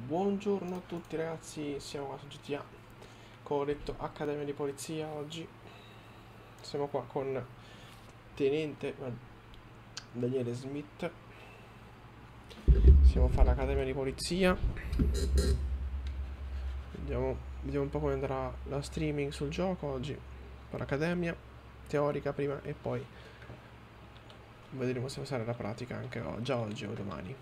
Buongiorno a tutti ragazzi, siamo qua su GTA, come ho detto Accademia di Polizia oggi. Siamo qua con Tenente Daniele Smith. Siamo a fare l'Accademia di Polizia. Vediamo un po' come andrà la streaming sul gioco oggi. Per l'Accademia, teorica prima e poi vedremo se usare la pratica anche già oggi o domani.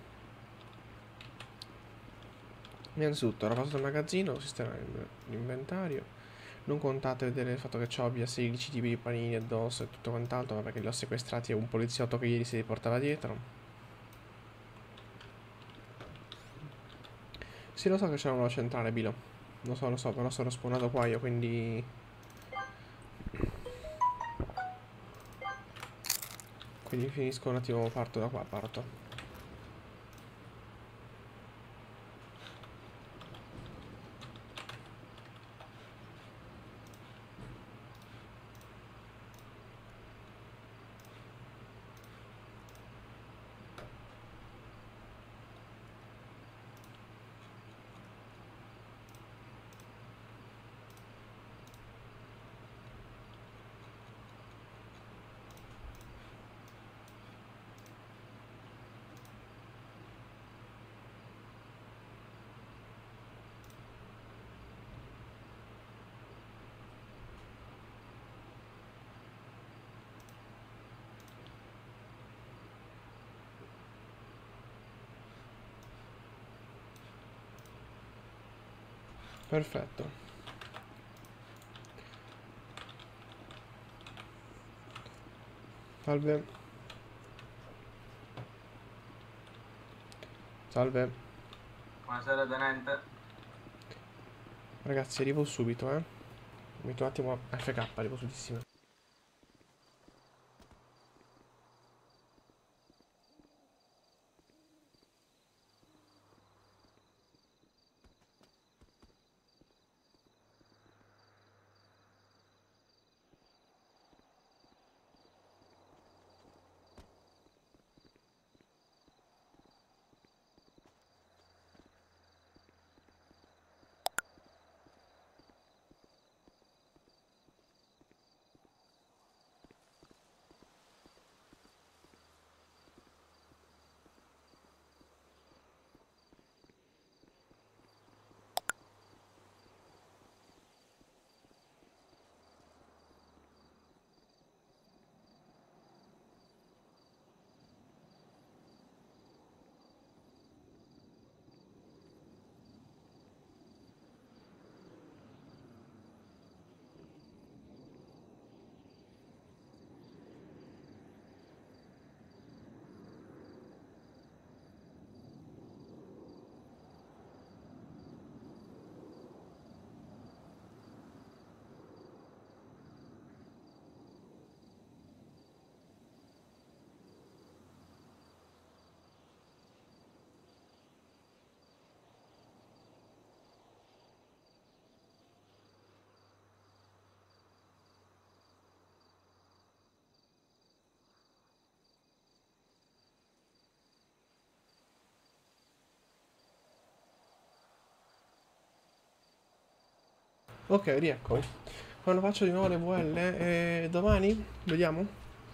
Innanzitutto, ora passo dal magazzino, sistema l'inventario. Non contate vedere il fatto che ciò abbia 16 tipi di panini addosso e tutto quant'altro, ma perché li ho sequestrati a un poliziotto che ieri si riportava dietro. Sì, lo so che c'è una centrale, Bilo. Lo so, però sono spawnato qua io, quindi... Quindi finisco un attimo, parto da qua, parto. Perfetto. Salve. Salve. Buonasera tenente. Ragazzi, arrivo subito, eh. Mi metto un attimo a FK, arrivo subitissimo. Ok, rieccomi. Quando faccio di nuovo le VL, domani? Vediamo?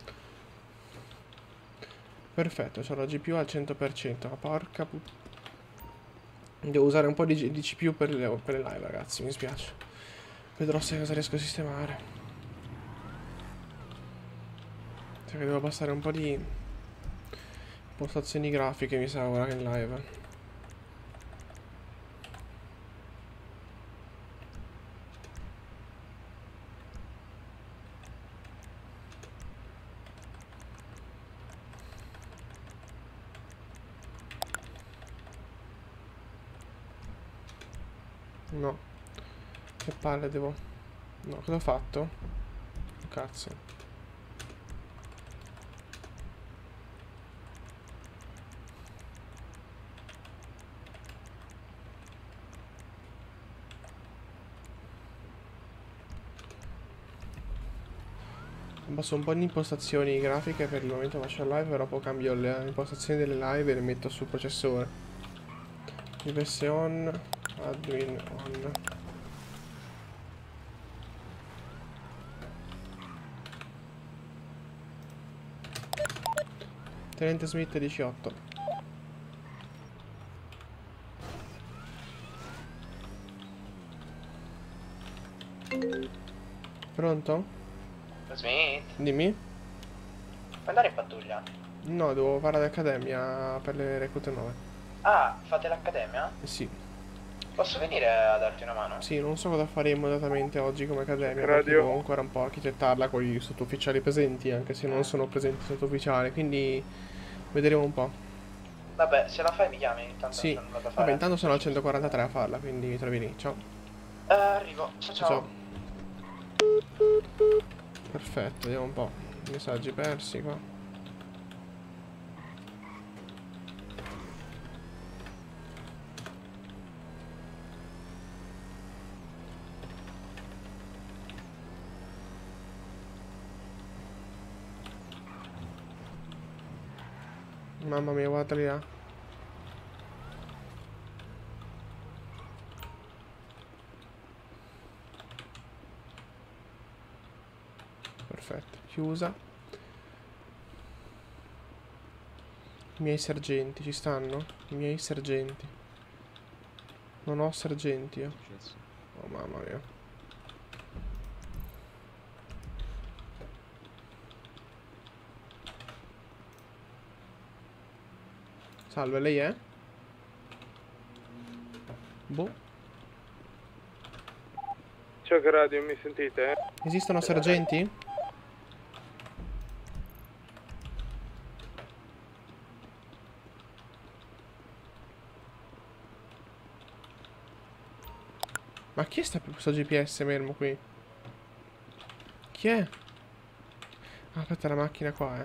Perfetto, c'ho la GPU al 100%, ma porca devo usare un po' di CPU per le live, ragazzi, mi spiace. Vedrò se cosa riesco a sistemare. Cioè che devo passare un po' di impostazioni grafiche, mi sa, ora che in live. No, che palle devo... No, cosa ho fatto? Cazzo. Passo un po' di impostazioni grafiche per il momento faccio live, però poi cambio le impostazioni delle live e le metto sul processore. IPS on, admin on. Tenente Smith 18. Pronto? Smith, Dimmi. puoi andare in pattuglia? No, devo fare l'accademia per le reclute nuove. Ah, fate l'accademia? Eh sì. Posso venire a darti una mano? Sì, non so cosa faremo esattamente oggi come accademia, perché devo ancora un po' architettarla con i sottufficiali presenti, anche se non sono presenti sottufficiali, quindi vedremo un po'. Vabbè, se la fai mi chiami, intanto Sì, non c'è nulla da fare. vabbè, intanto sono al 143 a farla, quindi mi trovi lì. Ciao. Arrivo, ciao ciao. Ciao. Perfetto, vediamo un po'. Messaggi persi qua. Mamma mia, guardali là. Perfetto, chiusa. I miei sergenti ci stanno? I miei sergenti. Non ho sergenti io. Oh mamma mia. Salve, lei è? Boh. Ciao che radio, mi sentite? Esistono sergenti? Ma chi è questo GPS fermo qui? Chi è? Ah, aspetta la macchina qua,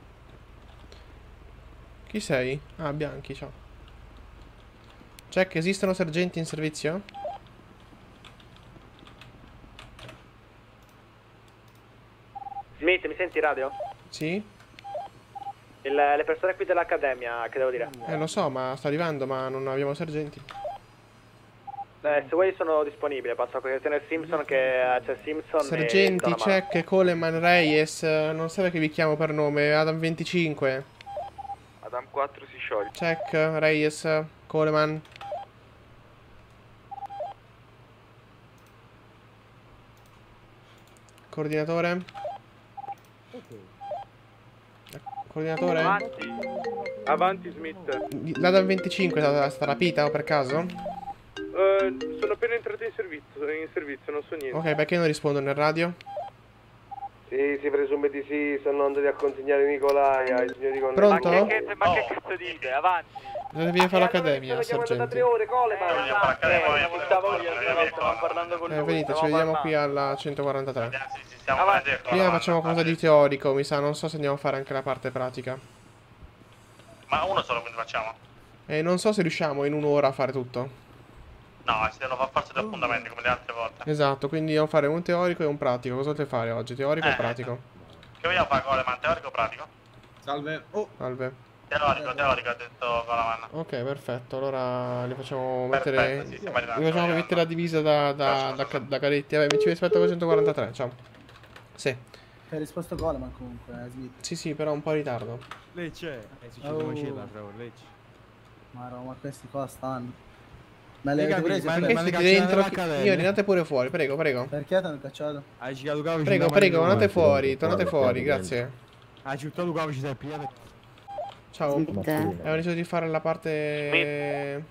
Chi sei? Ah, Bianchi, ciao. Check, esistono sergenti in servizio? Smith, mi senti radio? Sì? Le persone qui dell'accademia, che devo dire? Lo so, ma sto arrivando, ma non abbiamo sergenti. Se vuoi sono disponibile, passo a questione Simpson che c'è Simpson Sergenti, e check, Coleman, Reyes, non serve che vi chiamo per nome, Adam 25. Adam 4 si scioglie. Check, Reyes, Coleman. Coordinatore? Coordinatore? Avanti Smith. L'Adam 25 è stata rapita o per caso? Sono appena entrato in servizio, non so niente. Ok, perché non rispondo nel radio? Sì, si presume di sì, stanno andati a consegnare Nicolai ai signori con... Pronto? Ma che cazzo dite? Avanti! Devi fare l'accademia, sergenti. Stavamo parlando con lui. Venite, ci vediamo qui alla 143. Avanti. Prima facciamo qualcosa di teorico, mi sa, non so se andiamo a fare anche la parte pratica. Ma uno solo quindi facciamo? E non so se riusciamo in un'ora a fare tutto. No, si devono fare forse due appuntamenti come le altre volte. Esatto, quindi dobbiamo fare un teorico e un pratico. Cosa volete fare oggi? Teorico o pratico? Che vogliamo fare Coleman? Teorico o pratico? Salve. Oh, Salve. Teorico, ha detto Coleman. Ok, perfetto. Allora li facciamo Perfetto, mettere. sì, stiamo arrivando, Li facciamo stiamo mettere la divisa da cadetti. Vabbè, mi ci aspetto con 143. Ciao. Sì. Hai risposto Coleman comunque, Smith. Sì, però un po' in ritardo. lei c'è. Oh. Lei c'è. Ma questi qua stanno. Ma Mica le avete mi- prese? ma- Perché? Perché ma siete li cacciano dentro? dall'accademia? Signori, andate pure fuori, prego, prego. Perché ti hanno cacciato? Hai girato qua vicino Prego, a prego, Marino. andate fuori, tornate fuori, grazie. Hai città qua ci sei pigliato. Ciao. Abbiamo deciso di fare la parte.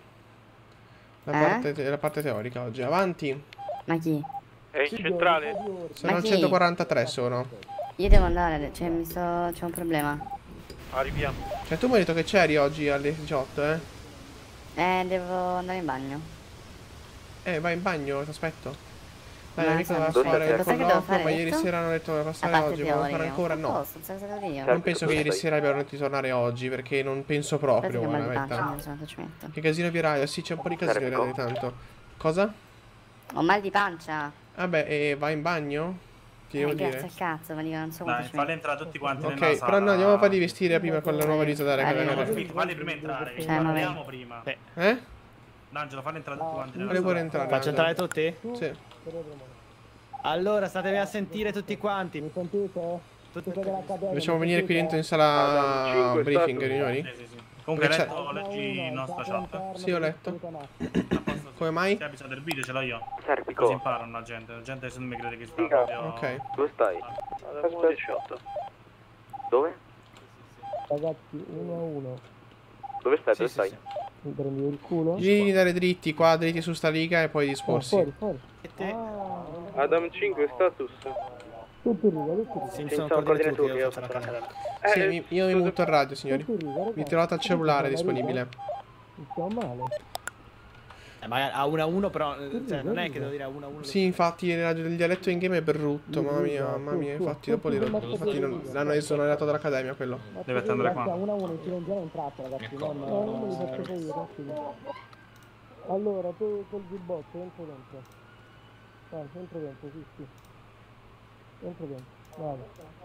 La parte teorica oggi. Avanti. Ma chi? È in centrale? Sono Ma al chi? 143 sono. Io devo andare, cioè c'è un problema. Arriviamo. Cioè tu mi hai detto che c'eri oggi alle 18, Devo andare in bagno. vai in bagno, ti aspetto. Dai, Ma amico sai- doveva fare il Cos'è che devo colloquio, fare ma ieri adesso? sera hanno detto che La passare parte oggi, ma fare teorica. ancora no. Posso, non so cosa io. Non penso che ieri sera abbiano detto di tornare oggi, perché non penso Aspetta proprio, che mal di guarda, pancia, verità. non so quanto ci metto. Che casino di radio, sì, c'è un po' di casino di radio tanto. Cosa? Ho mal di pancia. Vabbè, e vai in bagno? Ti devo Grazie dire. al cazzo, ma dico, non so quanto Dai, ci falli metto. entrare tutti quanti nella Ok, sala. però no, andiamo a farli vestire prima con la nuova divisa da Arrivo. recadere. Falli prima entrare, ma parliamo prima. Eh? D'Angelo, falli entrare tutti quanti. Fai pure entrare. Faccio Angelo. entrare tutti? Sì. Allora, statevi a sentire tutti quanti. Mi sentite? Facciamo venire qui dentro in sala Cinque, briefing, stato. riunioni? Sì, sì, sì. Comunque Perché leggi il nostra chat. Sì, ho letto. A posto, Come mai? Se bisogno del video ce l'ho io. Così Serpico. imparano la gente. La gente secondo me crede che sta Figa. proprio... Ok. Dove stai? Aspetta. 18. Dove? Ragazzi, 1 a 1. Dove stai? Sì, Dove sì, stai? sì. Mi prendi il culo? Gli dare dritti qua, dritti su sta riga e poi disporsi. Fuori, fuori. Adam 5 status. Tutto in riga, tutto in riga. Simpson, coordini tu che io faccio la cadena. Sì, io mi muto il radio, signori. Tutto in riga, ragazzi. Mi trovate al cellulare disponibile. Mi stiamo male. Magari a 1 a 1 però, cioè non è che devo dire a 1 a 1. Sì, infatti il radio del dialetto in game è brutto, mamma mia, mamma mia. Infatti dopo infatti l'hanno esonerato dall'accademia quello. Deve andare Ragazzi, qua. 1 a 1 in silenzio in trappola, ragazzi. No, non li faccio poi io, faccio. Allora, tu col giubbotto, entro dentro. Vai, entro dentro, sì, sì. Entro dentro, vai.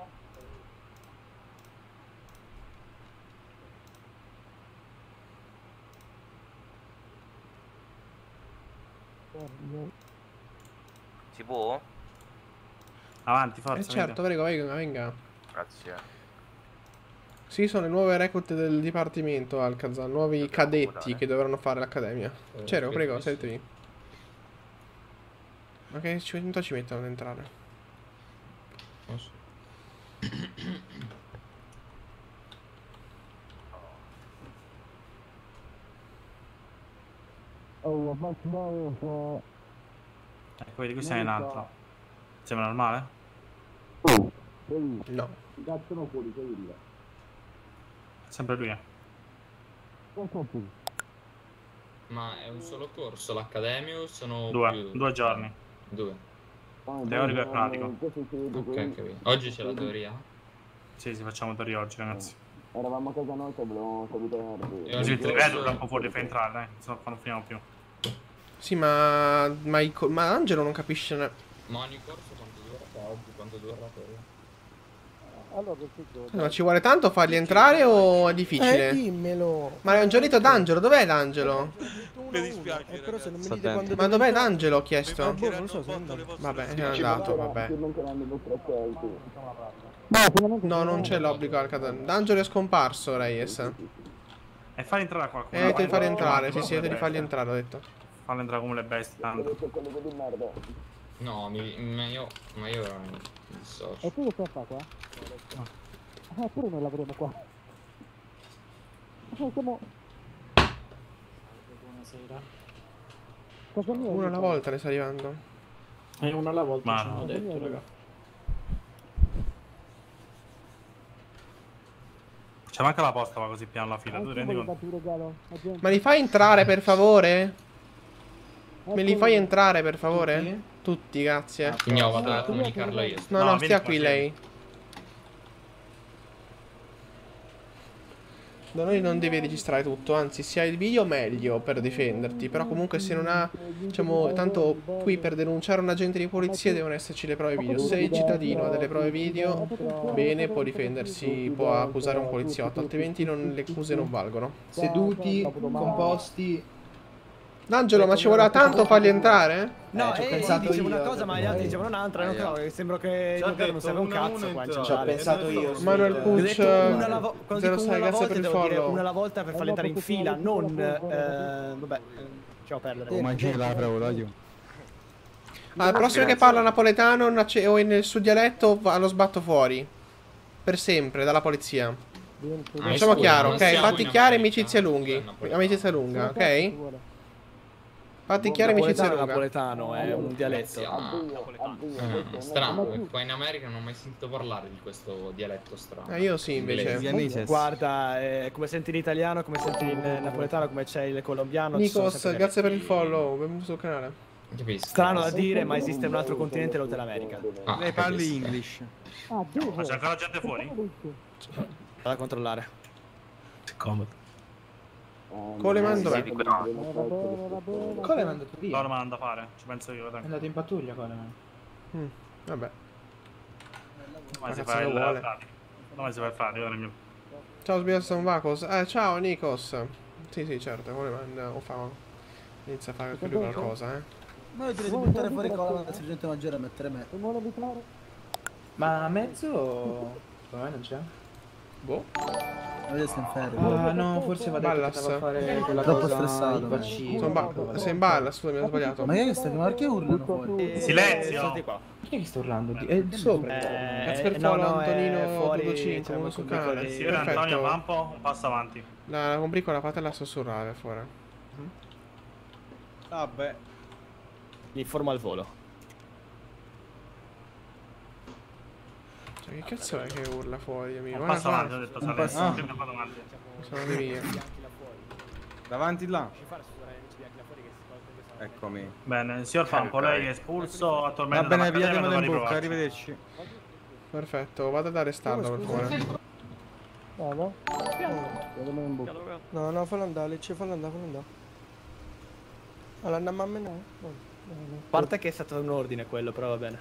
Si può? Avanti, forza. Certo, prego, venga, venga. Grazie. Sì, sono le nuove reclute del dipartimento Alcazar, nuovi cadetti che dovranno fare l'accademia. Cero, prego, sedetevi. Ma che minuto ci mettono ad entrare? Oh, ma no, Ecco, vedi, qui sei in alto. Sembra normale? No. cazzo non fuori, sei via. Sempre lui, Ma è un solo corso l'accademia o sono Due, più? 2 giorni. 2. Teorico e pratico. Ok, capito. Oggi c'è la teoria? Sì, facciamo teoria oggi, ragazzi. Eravamo a casa nostra, volevamo salutarvi. E Così oggi il rivedo troppo fuori, fai entrare, dai. Se no non finiamo più. Sì, ma Angelo non capisce. Ma ogni corso quanto dura? Oggi quanto dura la teoria? Allora, perfetto. Ma ci vuole tanto farli entrare o è difficile? Dimmelo. Ma è un giornito d'Angelo, dov'è D'Angelo? Mi dispiace, però se non mi ragazzi. dite quando Ma dov'è D'Angelo? Ho chiesto. boh, non lo so, se è andato. Vabbè, è andato, vabbè. No, No, non c'è l'obbligo al cadavere. D'Angelo è scomparso, Reyes. E fai entrare qualcuno. Dovete farli entrare, sì, sì, dovete farli entrare, ho detto. Fallo entrare come le bestie, tanto. No, ma io mi dissocio. E tu che stai a fare qua? Ah, pure noi lavoriamo qua. Siamo... Buonasera. Casa mia. Uno alla volta ne sta arrivando. È una alla volta, Ma ci hanno detto, raga. C'è manca la posta, va così piano la fila, tu ti rendi conto? Ma li fai entrare, per favore? Me li fai entrare, per favore? Tutti, grazie. Quindi io vado a comunicarla io. No, no, stia qui lei. Da noi non devi registrare tutto, anzi se hai il video meglio per difenderti. Però comunque se non ha, diciamo, tanto qui per denunciare un agente di polizia devono esserci le prove video. Se il cittadino ha delle prove video, bene, può difendersi, può accusare un poliziotto, altrimenti le accuse non valgono. Seduti, composti. D'Angelo, ma ci voleva tanto farli entrare? No, ci ho io pensato dicevo io, una cosa, ma gli altri dicevano un'altra. Non so, sembra che non serve un cazzo qua in Ci ho centrale. pensato io. Manuel Pucci, Quando 06, dico una alla grazie per volta il devo dire follow. una alla volta per farli entrare in fila, non vabbè, lasciamo perdere. Ma c'è la dai. Al prossimo che parla napoletano o nel suo dialetto lo sbatto fuori. Per sempre, dalla polizia. Facciamo chiaro, ok? Fatti chiari, amicizie lunghi. Amicizia lunga, ok? Fatti chiari, amicizia lunga. Napoletano è un dialetto. Strano, perché qua in America non ho mai sentito parlare di questo dialetto strano. Io sì, invece. Guarda, come senti l'italiano, come senti il napoletano, come c'è il colombiano. Nikos, grazie per il follow, benvenuto sul canale. Capisco. Strano da dire, ma esiste un altro continente, l'Hotel America. Lei parli English. Ma c'è ancora gente fuori? Vado a controllare. Comodo. Coleman dov'è? Coleman è andato via. Loro me l'hanno da fare, ci penso io. È andato in pattuglia Coleman. Vabbè. Ma si cazzo fa ne il vuole? fratico. Come si fa il fratico? Io nel mio... Ciao Sbiasson Vacos. Ciao Nikos. Sì, sì, certo, Coleman o fa Inizia a fare anche lui qualcosa, Ma io direi di buttare fuori cola al sergente maggiore e mettere me. Ma a mezzo... Come non c'è? Boh. Vedi se in ferie. Ah no, forse va detto che Ballas. stava a fare quella Troppo cosa, stressato, il vaccino. Sei in balla, scusami, ho sbagliato. Ma che sta che urlano fuori? Silenzio! Chi è che sta urlando? È di sopra. Cazzo per follow Antonino 25, uno sul canale. Signore Antonio, va un po', un passo avanti. La combricola fatela sussurrare fuori. Vabbè. Mi informo al volo. Cioè, che cazzo è che urla fuori, amico? Un Guarda passo qua. avanti, ho detto Salento. Un passo avanti. Sono di via. Davanti là. Eccomi. Bene, signor Fampo, lei è espulso attualmente. Va bene, dall'Accademia, pigliatemelo in dove bocca, riprovarci. arrivederci. Perfetto, vado ad arrestarlo per favore. No. No, fallo andare, Lecce, fallo andare. Allora andiamo a menare. A parte che è stato un ordine quello, però va bene.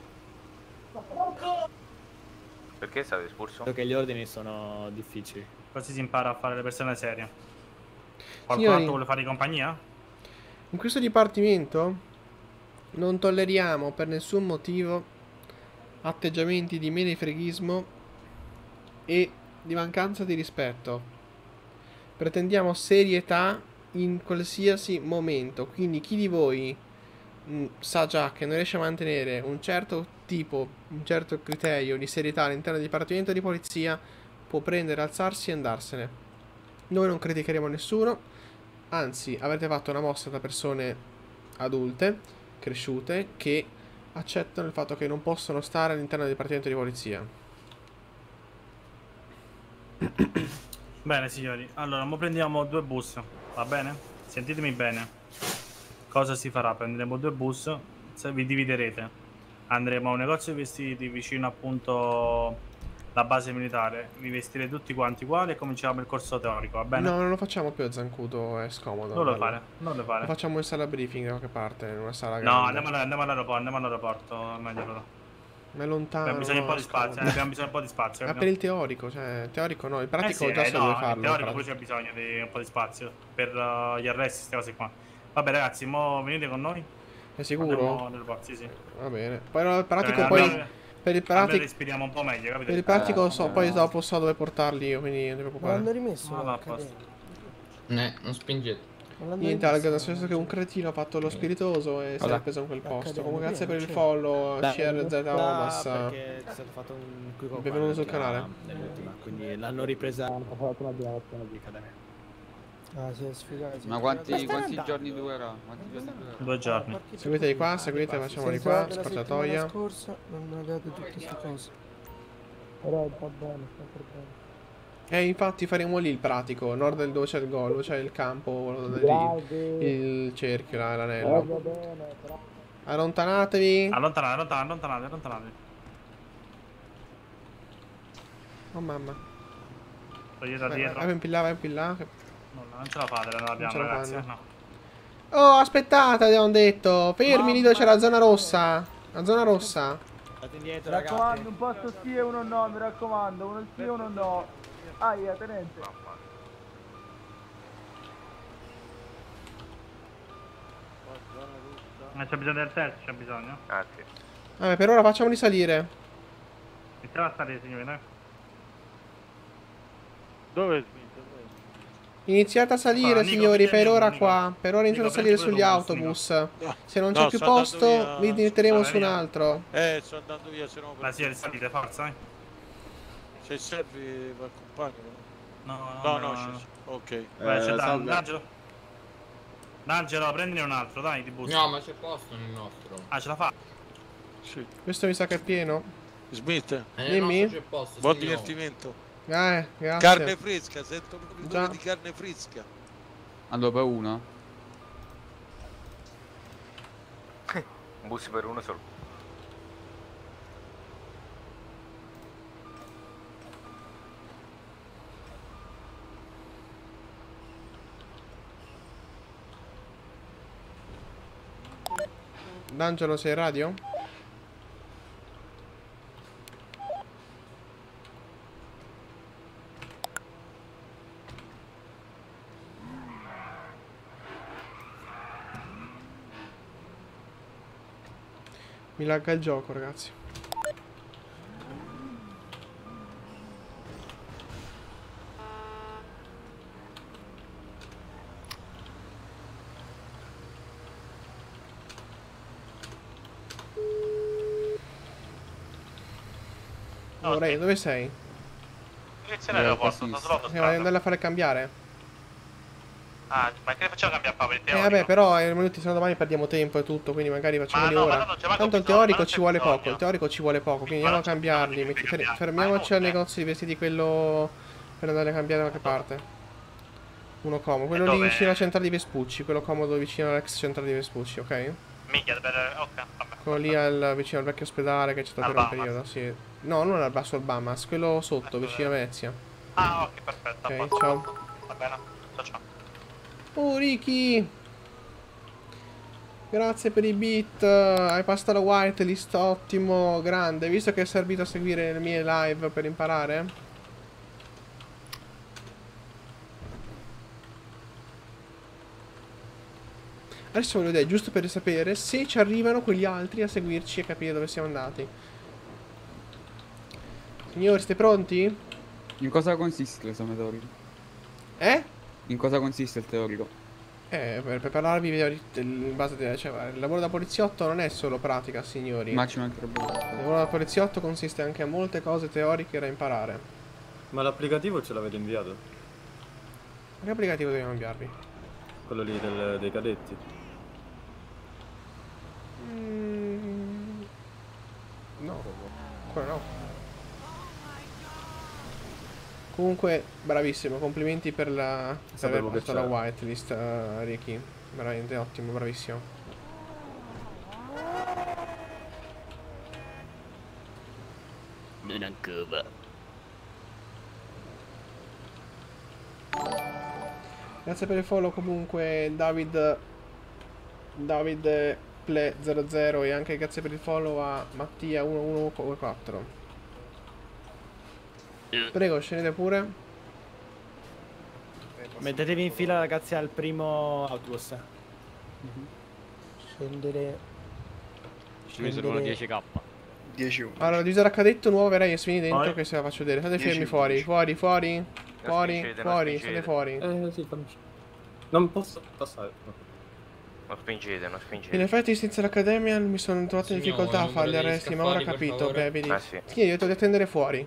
Perché è stato espulso? Perché gli ordini sono difficili. Così si impara a fare le persone serie. Qualcun Signori, altro vuole fare di compagnia? in questo dipartimento non tolleriamo per nessun motivo atteggiamenti di menefreghismo e di mancanza di rispetto. Pretendiamo serietà in qualsiasi momento, quindi chi di voi sa già che non riesce a mantenere un certo criterio di serietà all'interno del dipartimento di polizia può prendere, alzarsi e andarsene. Noi non criticheremo nessuno, anzi avrete fatto una mossa da persone adulte, cresciute, che accettano il fatto che non possono stare all'interno del dipartimento di polizia. Bene signori, allora mo prendiamo 2 bus, va bene? Sentitemi bene. Cosa si farà? Prenderemo 2 bus, se vi dividerete. Andremo a un negozio di vestiti vicino appunto la base militare. Vi vestirete tutti quanti uguali e cominciamo il corso teorico, va bene? No, non lo facciamo più a Zancudo, è scomodo. Non lo bello. fare, non lo fare. Lo facciamo in sala briefing da qualche parte, in una sala No, grande. andiamo all'aeroporto, meglio loro. Ma è lontano. Abbiamo bisogno un po' di è spazio, scomodo. abbiamo bisogno un po' di spazio. Ma per il teorico, cioè, teorico no, il pratico sì, già si no, deve il farlo. teorico poi c'è bisogno di un po' di spazio per gli arresti, queste cose qua. Vabbè ragazzi, mo venite con noi. È sicuro? Andiamo nell'aeroporto, sì, sì. Va bene. Poi no, il pratico Cioè, poi... almeno- Per il almeno pratico... respiriamo un po' meglio, capito? Per il pratico so, poi dopo so dove portarli io, quindi non ti Ma preoccupare. l'hanno rimesso? No, no, a posto. Non spingete. Niente, Alga, nel senso che un cretino ha fatto lo spiritoso e si è preso in quel posto. Comunque grazie per il follow, CRZ Omas. Perché è stato fatto un quick Benvenuto sul canale. nell'ultima, quindi l'hanno ripresa. Hanno fatto una dichiarazione di accademia. Ah, si è sfigato. Ma quanti giorni durerà? 2 giorni. Seguiteli qua, seguite, facciamoli qua, La scorciatoia. scorsa non mi ha dato tutte queste cose. Però va bene, sta per bene. E infatti faremo lì il pratico, nord del dove c'è il gol, dove c'è il campo, il cerchio, l'anello. Allontanatevi. Allontanate. Oh mamma. Togliete da dietro. Vai in là. No, non ce la fate, non l'abbiamo ce la ragazzi. fanno. No. Oh, aspettate, abbiamo detto. Fermi lì dove c'è la zona rossa. La zona rossa. State indietro, Mi ragazzi. raccomando, un posto sì e uno no, mi raccomando, uno sì e uno no. Aia, tenente. Ma c'è bisogno del test, c'è bisogno. Ah sì. Vabbè, per ora facciamoli salire. Iniziamo a stare signori, no? Dove? Iniziate a salire, Nico, signori, per ora Nico. qua. Per ora iniziate a Nico, salire prendi sugli quello autobus. No. Se non c'è No, più sto andando posto, via. vi metteremo Vabbè, su un via. altro. Sto andando via, se no... Ma sì, salite, forza, eh. Se servi, vi accompagno. No, ok. Vai, c'è D'Angelo. D'Angelo, prendine un altro, dai, di bus. No, ma c'è posto nel nostro. Ah, ce la fa? Sì. Questo mi sa che è pieno. Smith, Nel Dimmi. nostro c'è posto. buon signor. divertimento. Grazie. Carne fresca, sento proprio Già. odore di carne fresca. Allora per uno? Un bus per uno solo. D'Angelo, sei in radio? Mi lagga il gioco, ragazzi. Oh, Ray, dove sei? Direzione aeroporto, sto solo Devo andare a fare cambiare. Ah, ma che ne facciamo cambiare Paolo? Il Vabbè, però minuti, se no domani perdiamo tempo e tutto, quindi magari facciamoli ora. Tanto il teorico ci vuole poco, il teorico ci vuole poco, quindi andiamo a cambiarli. Fermiamoci al negozio di vestiti, quello per andare a cambiare da qualche parte. Uno comodo, quello lì vicino alla centrale di Vespucci, quello comodo vicino all'ex centrale di Vespucci, ok? Minchia, ok, vabbè. Quello lì vicino al vecchio ospedale che c'è stato per un periodo, sì. No, non al basso al Bahamas, quello sotto, vicino a Venezia. Ah, ok, perfetto. Ok, ciao. Va bene, ciao. Oh, Ricky! Grazie per i beat. Hai passato la whitelist, ottimo, grande. Visto che è servito a seguire le mie live per imparare? Adesso voglio vedere, giusto per sapere se ci arrivano quegli altri a seguirci e capire dove siamo andati. Signori, siete pronti? In cosa consiste l'esame teorico? In cosa consiste il teorico? Per prepararvi in base a... Cioè, il lavoro da poliziotto non è solo pratica, signori. Ma ci mancherebbe. Il lavoro da poliziotto consiste anche a molte cose teoriche da imparare. Ma l'applicativo ce l'avete inviato? Che applicativo dobbiamo inviarvi? Quello lì dei cadetti. No, ancora no. Comunque, bravissimo, complimenti per aver fatto la whitelist, Ricky. Veramente ottimo, bravissimo. Non ancora. Grazie per il follow comunque David Play 00 e anche grazie per il follow a Mattia 1114. Prego, scendete pure. Mettetevi in fila ragazzi al primo autobus. Scendere. Ci servono 10k. 10 Allora, divisa da cadetto nuovo, verrai vieni dentro che se la faccio vedere. State fermi fuori, fuori, state fuori. Sì, fammi. Non posso passare. Non spingete. In effetti senza l'accademia mi sono trovato in difficoltà a fare gli arresti, ma ora ho capito. Beh, vedi. Sì, io ho detto di attendere fuori.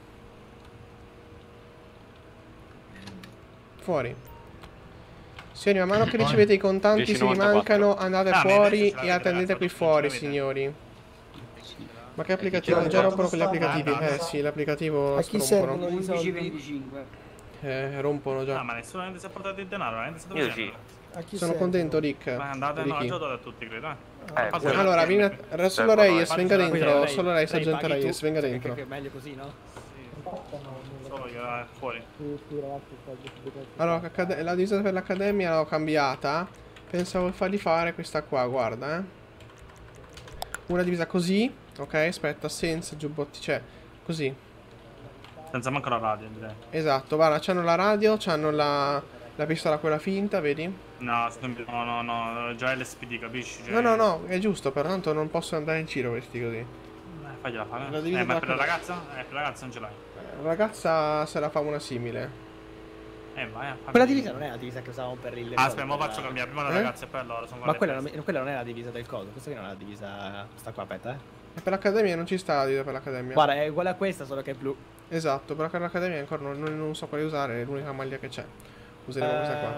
Fuori. Signori, man mano che ricevete i contanti, se vi mancano, andate fuori e attendete qui fuori, signori. Ma che applicativo? Già rompono quegli applicativi. Sì, l'applicativo a chi servono i soldi? Rompono già. Ah, ma nessuno si è portato il denaro, Io sì. Sono contento, Rick. Ma andate, no, già a tutti, credo. Allora, solo Reyes, venga dentro. Solo lei, sergente Reyes, venga dentro. È meglio così, no? Solo io, fuori. Allora, la divisa per l'accademia l'ho cambiata. Pensavo di fargli fare questa qua, guarda, Una divisa così. Ok, aspetta, senza giubbotti, cioè, così. Senza manco la radio, direi. Esatto, guarda, c'hanno la radio, c'hanno la pistola quella finta, vedi? No, già LSPD, capisci? Cioè... No, è giusto, però tanto non possono andare in giro questi così. Fagliela fare. Ma per la ragazza? Per la ragazza non ce l'hai. La ragazza se la fa una simile. Vai a Quella divisa non è la divisa che usavamo per il... aspetta, mo faccio cambiare prima la ragazza e poi allora sono ma quella non è la divisa del coso, questa qui non è la divisa... Sta qua, aspetta, E per l'accademia non ci sta la divisa per l'accademia. Guarda, è uguale a questa, solo che è blu. Esatto, però per l'accademia ancora non so quale usare, è l'unica maglia che c'è. Useremo questa qua.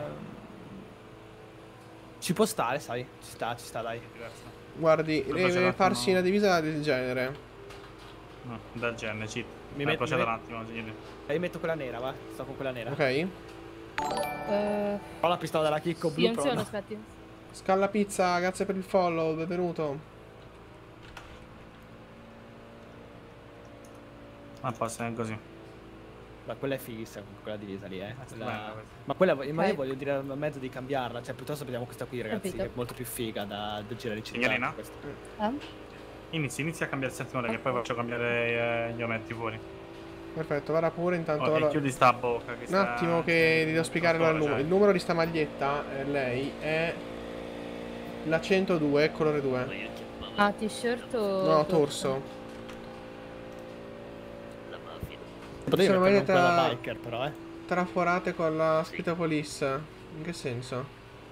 Ci può stare, sai? Ci sta, dai. Guardi, deve farsi una divisa del genere. No, del genere, sì. Mi metto un attimo, signori. Io metto quella nera, va? Sto con quella nera. Ok. Ho la pistola della Chicco blu. Aspetti. Scalla Pizza, grazie per il follow, benvenuto. Ma passa così. Ma quella è fighissima, quella divisa lì, Ma quella, ma io voglio dire a mezzo di cambiarla, cioè piuttosto vediamo questa qui, ragazzi, che è molto più figa da girare in città. Signorina? Inizia a cambiare il settimale che poi faccio cambiare gli ometti fuori. Perfetto, vada pure intanto. Chiudi sta bocca. Un attimo che gli devo spiegare il numero. Il numero di sta maglietta, lei, è la 102, colore 2. Ah, t-shirt o... No, torso. Potevi Sono mettere maglietta quella biker però, traforate con la scritta police. In che senso?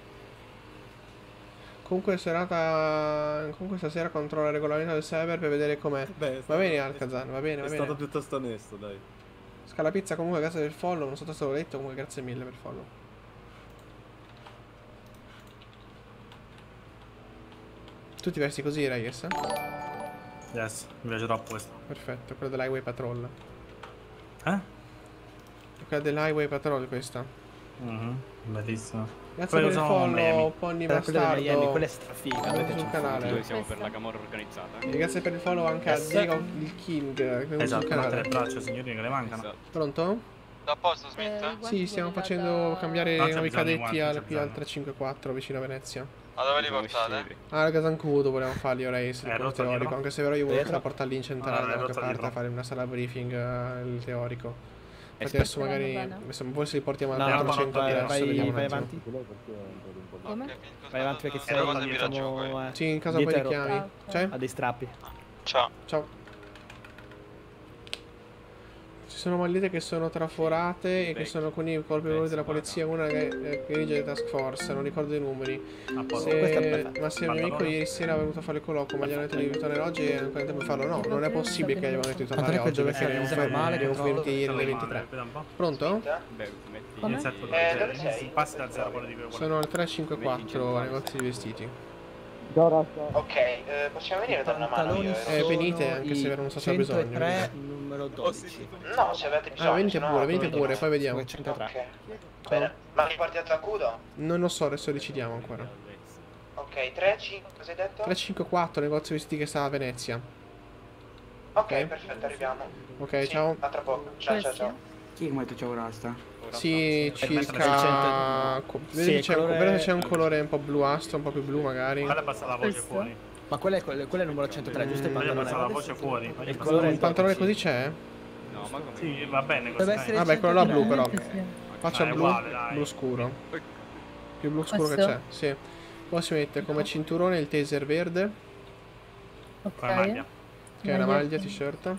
Comunque stasera controllo il regolamento del server per vedere com'è. Va bene Alcazar, va bene, va È bene. stato piuttosto onesto, dai. Scalapizza comunque grazie per il follow, non so se te l'ho detto, comunque grazie mille per il follow. Tu ti vesti così, Reyes? Yes, mi piace troppo questo. Perfetto, quello dell'Highway Patrol. Eh? Quella dell'Highway Patrol questa. Bellissimo. Grazie per il follow, Pony Bastardo. Quella è strafiga. Sul canale. Noi siamo per la camorra organizzata. E grazie per il follow anche a Diego il King. Esatto, sul canale. le braccia, signori, che le mancano. Pronto? Da posto, Smith? Sì, stiamo facendo cambiare No, i c'è nuovi bisogno, cadetti guarda, c'è qui al 354 vicino a Venezia. Ma dove li portate? Al Gasancudo volevamo farli ora il corso rotta teorico, dietro? anche se però io volevo la portare lì in centrale Ah, da qualche rotta parte dietro. a fare una sala briefing il teorico. Infatti adesso Aspetta, magari bene. voi se li portiamo No, al no, 400 vai adesso vediamo un attimo. avanti. Come? Vai avanti perché siamo Sì, in caso poi li chiami. Ah, ok. Cioè? a dei strappi. Ciao. Ciao. Ci sono magliette che sono traforate e che sono con i colpevoli della polizia, una che dirige le task force, non ricordo i numeri. Ma se il mio amico ieri sera è venuto a fare il colloquio, ma gli hanno detto di ritornare oggi e ancora tempo di farlo. No, non è possibile che gli abbiano detto di tornare oggi perché abbiamo finito ieri alle 23. Pronto? Come? Dove sei? Passi da zero quello di cui Sono al 354 negozi di vestiti. Ok, possiamo venire da una mano io? Venite anche se non so se ha bisogno. 103 numero 12. No, se avete bisogno. Venite pure, poi vediamo. 103. Ok. Bene. Ma mi porti a Zancudo? Non lo so, adesso decidiamo ancora. Ok, 3, 5, cosa hai detto? 354 negozio vestiti che sta a Venezia. Ok, perfetto, arriviamo. Ok, Sì, ciao. a tra poco. Ciao, ciao, ciao. Chi come tu c'è rasta? Sì, circa. Vedi che c'è un colore un po' bluastro, un po' più blu magari. Quella passa la voce fuori. Ma quella è il numero 103, giusto? Il Quella pantalone. passa la voce fuori. Il colore Il pantalone così c'è? No, ma come? Sì, va bene così. Deve essere Vabbè, quello là blu però. Faccia È blu, uguale, dai. blu scuro. Più blu scuro che Questo? c'è, sì. Poi si mette come cinturone il taser verde, Ok. Con la maglia. che è una maglia, t-shirt.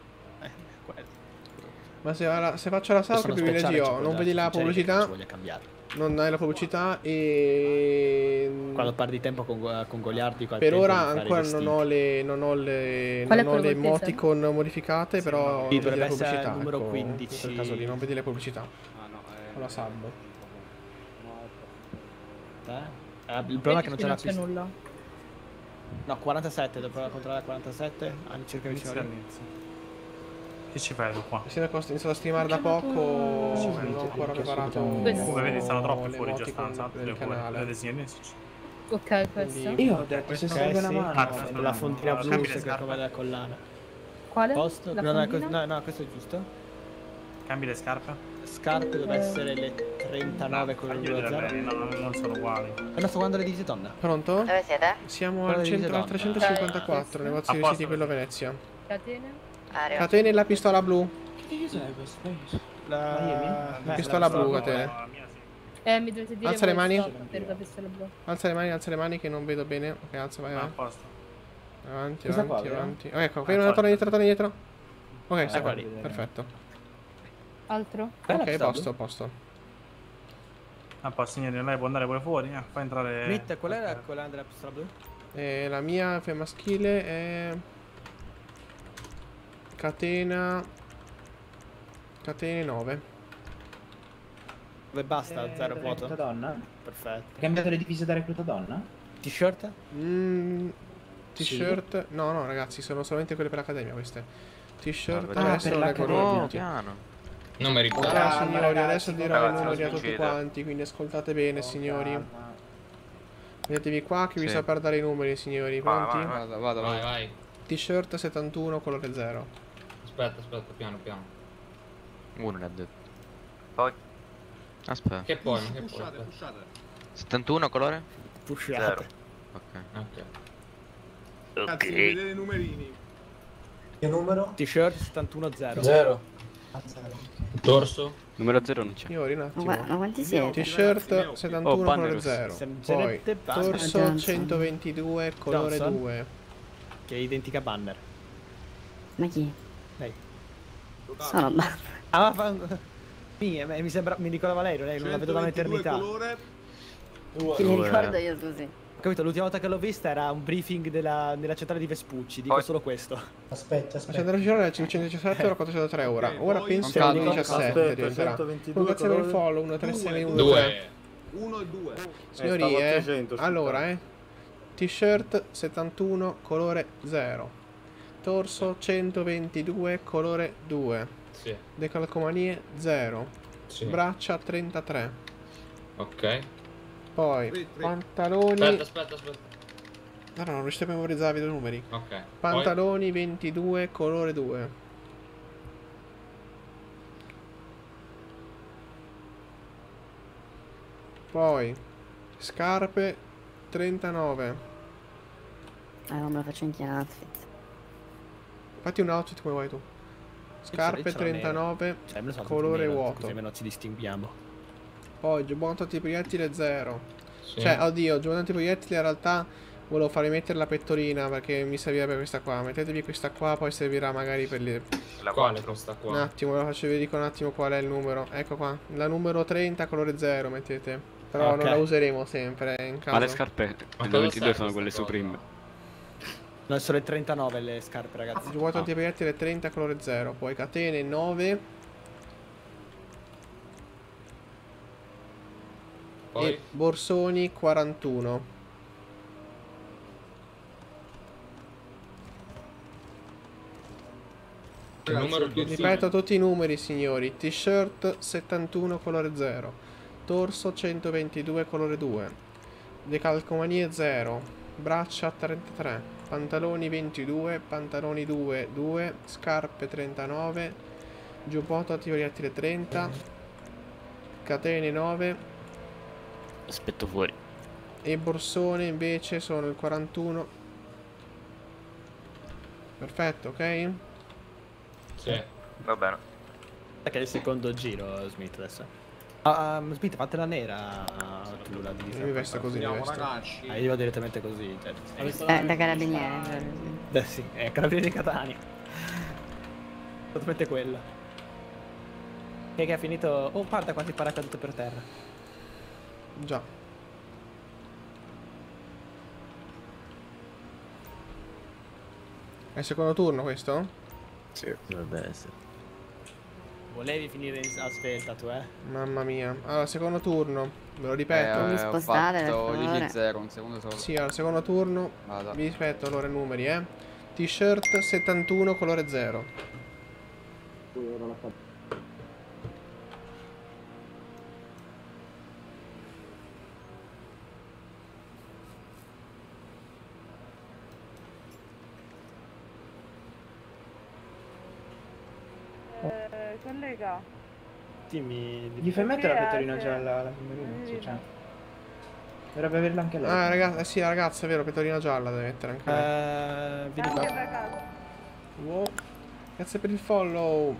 Ma se faccio la sala che privilegi ho, non vedi la pubblicità, non hai la pubblicità e... Quando parli di tempo con Goliardi Per ora ancora non ho le emoticon modificate, però Sì, non vedi la dovrebbe essere pubblicità, il numero ecco, 15. in quel caso lì non vedi le pubblicità. Con la sub. Il problema è che non c'è la c'è pista. nulla. No, 47, devo provare a controllare 47. Circa vicino. Inizia. Che ci fai tu qua? Essendo iniziato a streamare da poco, non ho ancora preparato Comunque vedi, stanno troppo le fuori già emoticon stanza. del canale. Vedete signori? Ok, questo. Io ho detto se serve una mano. La fontina blu Cambi le che è scarpe. come la collana. Quale? Posto? La No, fondina? no, questo è giusto. Cambi le scarpe? Scarpe deve essere le 39 con il Io direi 2-0. bene, no, non sono uguali. E non sto guardando le divise donna. Pronto? Dove siete? Siamo Quella al di centro al Donna. 354, negozio di A posto, vestiti quello a Venezia. Catene? Catene e la pistola blu. Che io sai questo? La Pistola blu, catene. Mi dovete dire Alza le voi, mani. stop per la pistola blu. Alza le mani che non vedo bene. Ok, alza, vai, A vai. posto. Avanti, Questa avanti, qua, avanti. Oh, ecco, torna indietro. Ok, stai qua. lì. Perfetto. Altro? Ok, posto. A posto signori, lei può andare pure fuori? Fa entrare... Mitt, qual è quella della pistola blu? La mia maschile è... Catene 9. Dove basta? Zero vuoto? Recluta donna? Perfetto. Hai cambiato le divise da recluta donna? T-shirt? T-shirt? No, ragazzi, sono solamente quelle per l'accademia queste. T-shirt adesso per regolano tutti. Non mi ricordo. Allora, signori, adesso dirò i Ragazzi, numeri a non tutti succede. quanti, quindi ascoltate bene, signori. Vedetevi qua che vi sto per dare i numeri, signori. Pronti? Vai. T-shirt 71, colore 0. Aspetta, piano. Uno ne ha detto. Poi. Aspetta. Che poi? 71 colore? Pusciate. 0. Ok. Ok. i numerini. Che numero? T-shirt 71-0. 0. Torso? Numero 0 non c'è. Signori, un attimo. Ma quanti siete? T-shirt 71, colore Banner. 0. Se Poi, basta. torso 122, colore Johnson. 2. che è identica a Banner. Ma chi? Lei. Sono Banner. Ah, mi sembra, mi ricordava lei, non la vedo da un'eternità. Che mi ricordo io, scusi. Ho capito, l'ultima volta che l'ho vista era un briefing nella centrale di Vespucci, dico solo questo. Aspetta. La centrale girare è 517 ora 403 ora. Ora penso che 17 diventerà. Grazie per il follow, 1 3 6 1 3. 1 e 2. Signori, allora, t-shirt 71 colore 0. Torso 122 colore 2. Sì. Decalcomanie 0. Sì. Braccia 33. Ok. Poi pantaloni. Aspetta. No, non riuscite a memorizzare i due numeri. Ok. Pantaloni 22 colore 2. Poi scarpe 39. Non me lo faccio anche in outfit. Fatti un outfit come vuoi tu. Scarpe 39 colore vuoto. Così almeno ci distinguiamo. Poi giubbotto antiproiettile 0. Sì. Cioè, oddio, giubbotto antiproiettile in realtà volevo fare mettere la pettorina perché mi servirebbe questa qua. Mettetevi questa qua, poi servirà magari per le... Quale questa qua? Un attimo, ve lo faccio vedere un attimo qual è il numero. Ecco qua, la numero 30 colore 0 mettete. Però non la useremo sempre in caso. Ma le scarpe del 22 sono quelle Supreme. No, sono le 39 le scarpe, ragazzi. Giubbotto antiproiettile 30 colore 0. Poi catene 9. Poi? E borsoni 41. Il numero più Ripeto tutti i numeri, signori. T-shirt 71 colore 0. Torso 122 colore 2. Decalcomanie 0. Braccia 33. Pantaloni 22. Pantaloni 2. Scarpe 39. Giubbotto antiproiettile 30. Catene 9. Aspetto fuori. E borsone invece sono il 41. Perfetto, ok? Sì. Va bene. Perché è il secondo giro, Smith, adesso. Smith, fatela nera. Tu la divisa. Mi vesto così, mi vesto. Io vado direttamente così. Da carabiniere. Sì, è carabiniere di Catania. Esattamente quella. Che ha finito... Oh, guarda quanti paracaduto per terra. Già. È il secondo turno questo? Sì, dovrebbe essere. Volevi finire a svelta tu, Mamma mia. Allora, secondo turno. Ve lo ripeto. Mi Ho spostate, fatto per favore. 10-0, un secondo solo. Sì, al secondo turno. Vado. Vi rispetto allora i numeri, T-shirt 71 colore 0. Collega. Gli fai mettere la pettorina gialla alla numerina? Sì, cioè. Dovrebbe averla anche lei. Ah, ragazza, sì, ragazza, è vero, pettorina gialla deve mettere anche lei. Vieni qua. Wow. Grazie per il follow.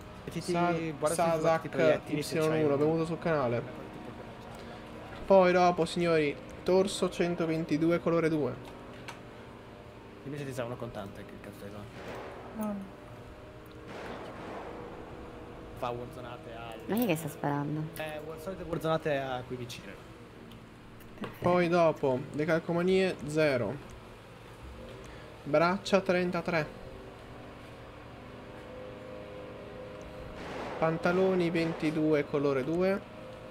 Sazak Y1 benvenuto sul canale. Poi dopo, signori, torso 122 colore 2. Dimmi se ti servono contante, che cazzo hai fatto? No. Fa warzonate al... Ma chi che sta sparando? Solite warzonate a qui vicino. Poi dopo, decalcomanie 0. Braccia 33. Pantaloni 22 colore 2.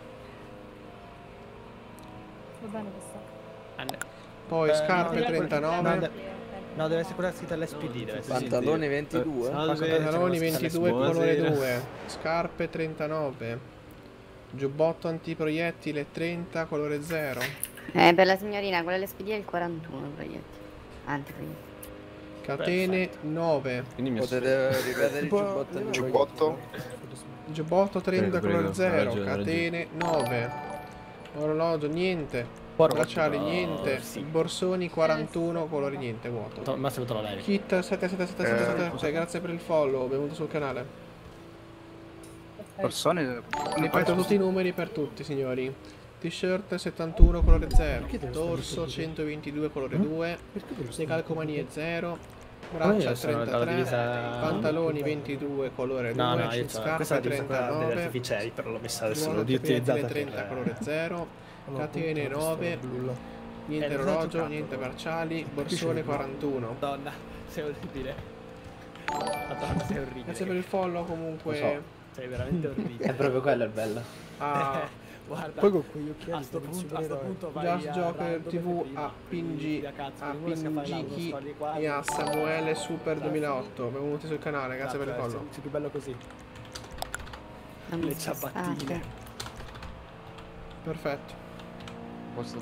Va bene questa. Poi scarpe 39. No, deve essere quella scritta all'SPD. Deve essere Pantaloni 22. Pantaloni 22 colore 2. Scarpe 39. Giubbotto antiproiettile 30 colore 0. Per la signorina, quella dell'SPD è il 41 proiettili. Antiproiettili. Catene 9. Potete rivedere il giubbotto? Giubbotto 30 Prego, colore 0. ragione. Catene 9. Orologio niente. Bracciali niente. Borsoni 41 colore niente, vuoto. Massimo te lo levi. Kit 7777. Grazie per il follow, benvenuto sul canale. Persone. Ripeto tutti i numeri per tutti, signori. T-shirt 71 colore 0, dorso 122 colore 2, le calcomanie 0, braccia 33, pantaloni 22 colore 2, scarpe 39, però l'ho messa adesso, suono l'ho riutilizzata 30 colore 0, catene 9, niente orologio, niente bracciali, borsone 41. Madonna, sei orribile. Madonna, sei orribile. Grazie per il follow comunque. Sei veramente orribile. È proprio quello il bello. Guarda, poi con quegli occhiali a sto punto vai Just a Joker random TV e a Pingi a Pingi e a Samuele Super 2008. Benvenuti sul canale, grazie per il follow. Sei più bello così. Le ciabattine. Perfetto. Posso?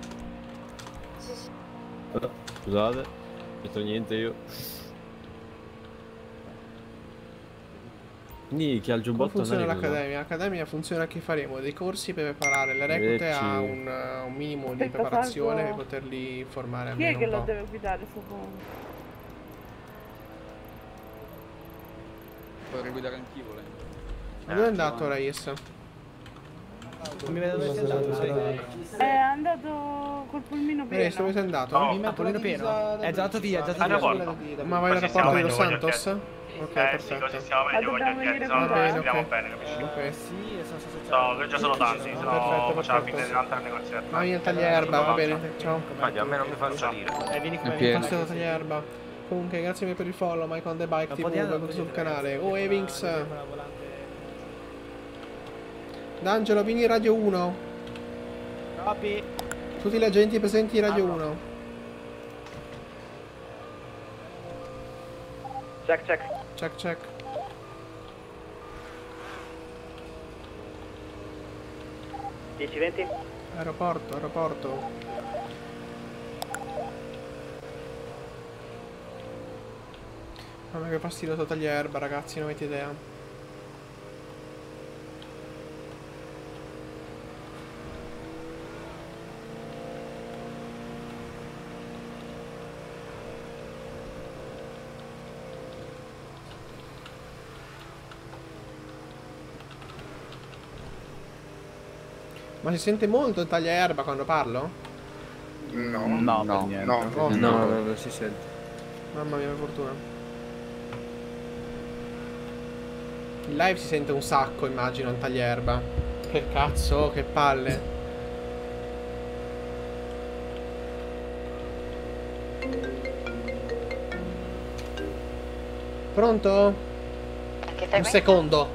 Scusate, non ho detto niente io. Quindi chi ha il Come giubbotto funziona non è cosa? l'accademia? L'accademia funziona che faremo dei corsi per preparare le reclute a un minimo di preparazione per poterli formare Chi è almeno che un lo po'. deve guidare sto ponte? Potrei guidare anch'io volendo. Ma dove è andato Reyes? Non mi vedo dove sei andato, sai? È andato col pulmino pieno. Reyes, dove sei andato? Mi metto la pieno. È già andato via, è già andato via. Ma vai all'aeroporto di Los Santos? Ok, Sì, così perfetto. stiamo meglio con gli oggetti, se no non bene, stiamo ok. bene, capisci? Ok. So che già sono tanti, se no Perfetto, facciamo perfetto. finta di un altro negoziato. Vai al taglierba, va bene, ciao. Ma a me non mi fa salire. Vieni Mi passo al taglierba. Comunque, grazie mille per il follow, Mike on the Bike TV, benvenuto sul canale. Oh, Evings. D'Angelo, vieni in Radio 1. Copy. Tutti gli agenti presenti in Radio 1. Check, check. Check, check. (10-20) Aeroporto, aeroporto. Mamma che fastidio sto taglierba, ragazzi, non avete idea. Ma si sente molto il tagliaerba quando parlo? No, No, no, per niente. no, Oh, no, si sente. Mamma mia, che fortuna. In live si sente un sacco, immagino, il taglierba. Che cazzo, che palle. Pronto? Un secondo.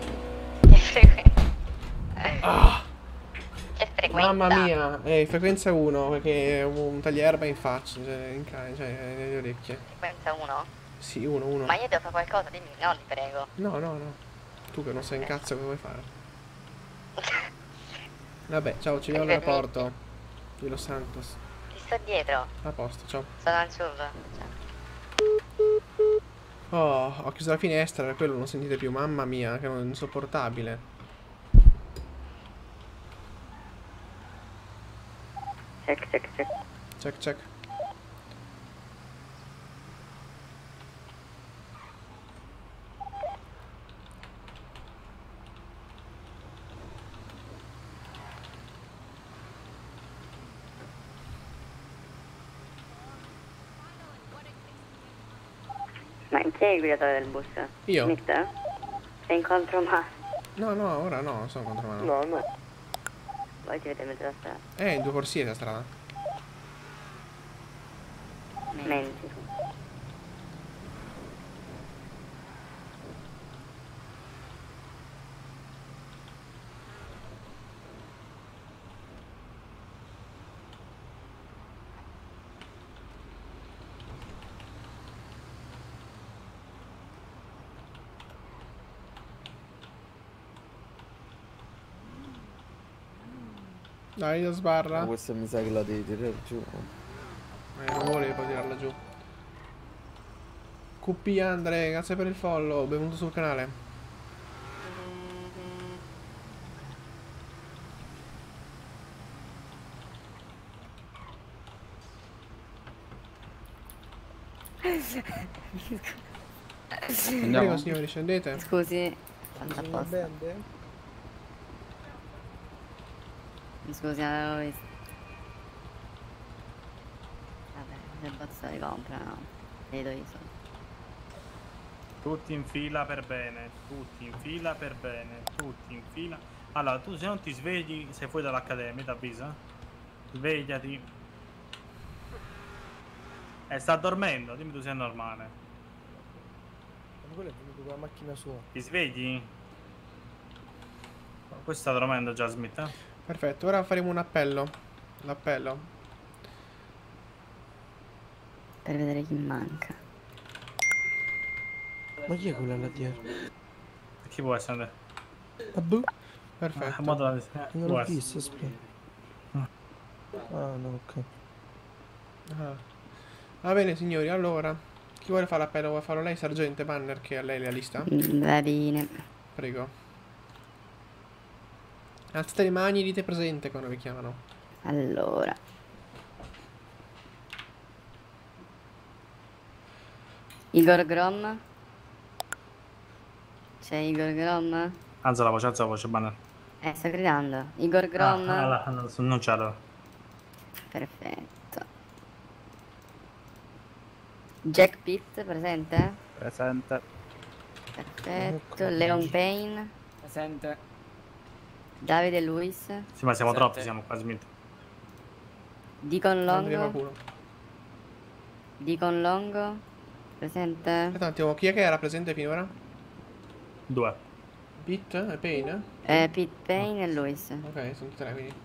Ah. Mamma mia, frequenza 1, perché ho un taglierba in faccia, cioè nelle orecchie. Frequenza 1? Sì, 1. Ma io devo fare qualcosa, dimmi, no, ti prego. No, no, no. Tu che non sai in cazzo cosa vuoi fare. Vabbè, ciao, ci vediamo all'aeroporto di Los Santos. Ti sto dietro. A posto, ciao. Sono al sud. Ciao. Oh, ho chiuso la finestra, per quello non sentite più. Mamma mia, che è insopportabile. Check, check, check. Check, check. Ma chi è il guidatore del bus? Io? Smith? Sei in contromano? No, no, ora no, non sono contro mano. No, no. Voi ti avete in mezzo alla strada? In due corsie la strada. Menti. Dai, io sbarra. Ma questa mi sa che la devi tirare giù. Non volevo tirarla giù. QP Andre, grazie per il follow, benvenuto sul canale. Prego signori, scendete. Scusi, fanno apposta. Scusi, non l'avevo visto. Vabbè, se il bozzo li compra, no. Li do io solo. Tutti in fila per bene, tutti in fila per bene, tutti in fila. Allora, tu se non ti svegli, sei fuori dall'accademia, ti avviso. Svegliati. Sta dormendo, dimmi tu se è normale. Ma quello è venuto con la macchina sua. Ti svegli? Questo sta dormendo già Smith, eh? Perfetto, ora faremo un appello. L'appello. Per vedere chi manca. Ma chi è quella là dietro? Chi può essere? Perfetto. Non l'ho visto, aspetta. Ah, no, ok. Va bene, signori, allora. Chi vuole fare l'appello? Vuole farlo lei, sergente Banner, che a lei la lista? Va bene. Prego. Alzate le mani, dite presente quando vi chiamano. Allora. Igor Grom? C'è Igor Grom? Alza la voce, Banner. Sto gridando. Igor Grom? Non c'è allora. Perfetto. Jack Pitt, presente? Presente. Perfetto. Leon Payne? Presente. Davide Luis? Sì, ma siamo troppi, siamo qua Smith. Deacon Longo? qualcuno. Deacon Longo? Presente? Aspetta un attimo, chi è che era presente finora? 2. Pitt e Payne? Pitt, Payne e Luis. Ok, sono tre quindi.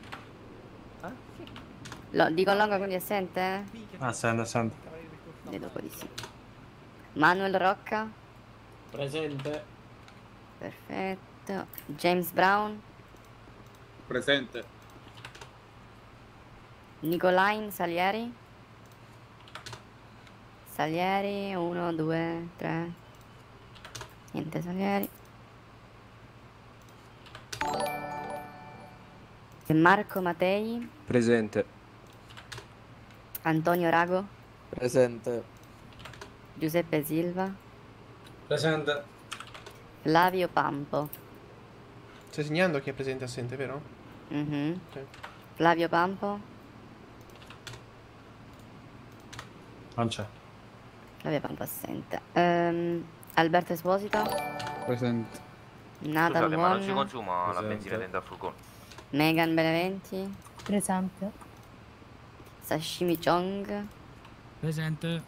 Deacon Longo quindi è assente? Assente. Vedo di sì. Manuel Rocca? Presente. Perfetto. James Brown? Presente. Nicolain Salieri? Salieri, 1, 2, 3. Niente Salieri. Marco Matei? Presente. Antonio Rago? Presente. Giuseppe Silva? Presente. Flavio Pampo? Stai segnando chi è presente e assente, vero? Ok. Flavio Pampo? Non c'è. Flavio Pampo assente. Alberto Esposito? Presente. Nathan Scusate, ma non si Won? consuma la benzina dentro al furgone. Megan Beneventi? Presente. Sashimi Chong? Presente.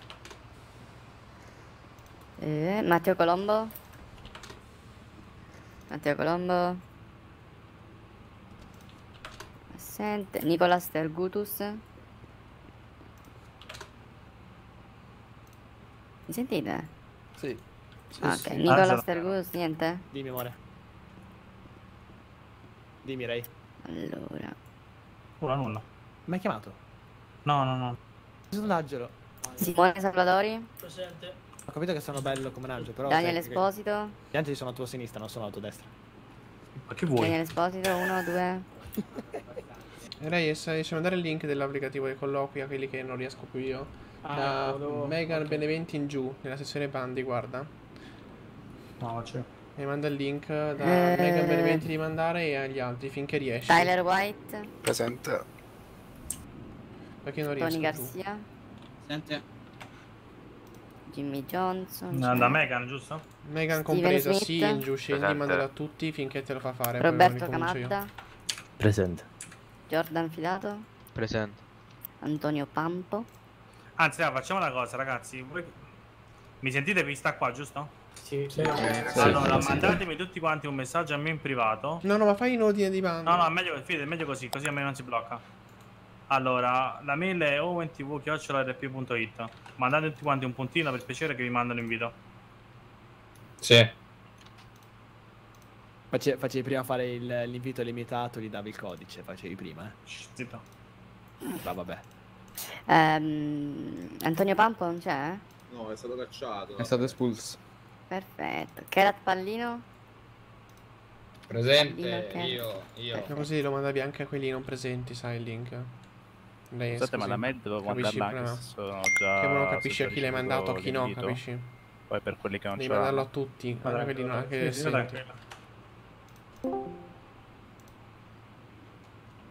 Matteo Colombo? Matteo Colombo? Assente. Nicolas Tergutus? Mi sentite? Sì. Ok, Nicolas Tergutus, niente? Dimmi, amore. Dimmi, Ray. Allora. Nulla. Mi hai chiamato? No. Sono un angelo. Simone Salvadori? Presente. Ho capito che sono bello come un angelo, però... Daniele Esposito? Gli angeli sono a tua sinistra, non sono alla tua destra. Ma che vuoi? Daniele Esposito, 1, 2. Reyes, riesci a mandare il link dell'applicativo dei colloqui a quelli che non riesco più io? Da Megan Beneventi in giù, nella sezione bandi, guarda. No, c'è. E manda il link da Megan Beneventi di mandare e agli altri finché riesci. Tyler White? Presente. Perché non riesco Tony più. Garcia? Sente. Jimmy Johnson? No, da Megan, giusto? Megan Steven compresa, Smith? sì, in giù, scendi, Presente. mandalo a tutti finché te lo fa fare. poi Roberto ricomincio io. Camadda? Presente. Jordan Filato? Presente. Antonio Pampo? Anzi, facciamo una cosa, ragazzi. Voi... Mi sentite vista qua, giusto? Sì. Allora, mandatemi tutti quanti un messaggio a me in privato. No, ma fai in ordine di bando. No, meglio, fidate, meglio così a me non si blocca. Allora, la mail è owntv@rp.it. Mandate tutti quanti un puntino per piacere che vi mandano invito. Sì. Facevi prima fare l'invito limitato, gli davi il codice, facevi prima, Zitto. Vabbè. Antonio Pampo non c'è? No, è stato cacciato. È stato espulso. Perfetto. Kerat Pallino? Presente, Pallino, io. Ma così lo mandavi anche a quelli non presenti, sai, il link. Lei Scusate, ma la med devo mandarla prima? che sono già... Che uno capisce a chi l'hai mandato, a chi no, l'invito. capisci? Poi per quelli che non Devi ce l'hanno. mandarlo a tutti, a quelli non anche Sì, senti. tranquillo.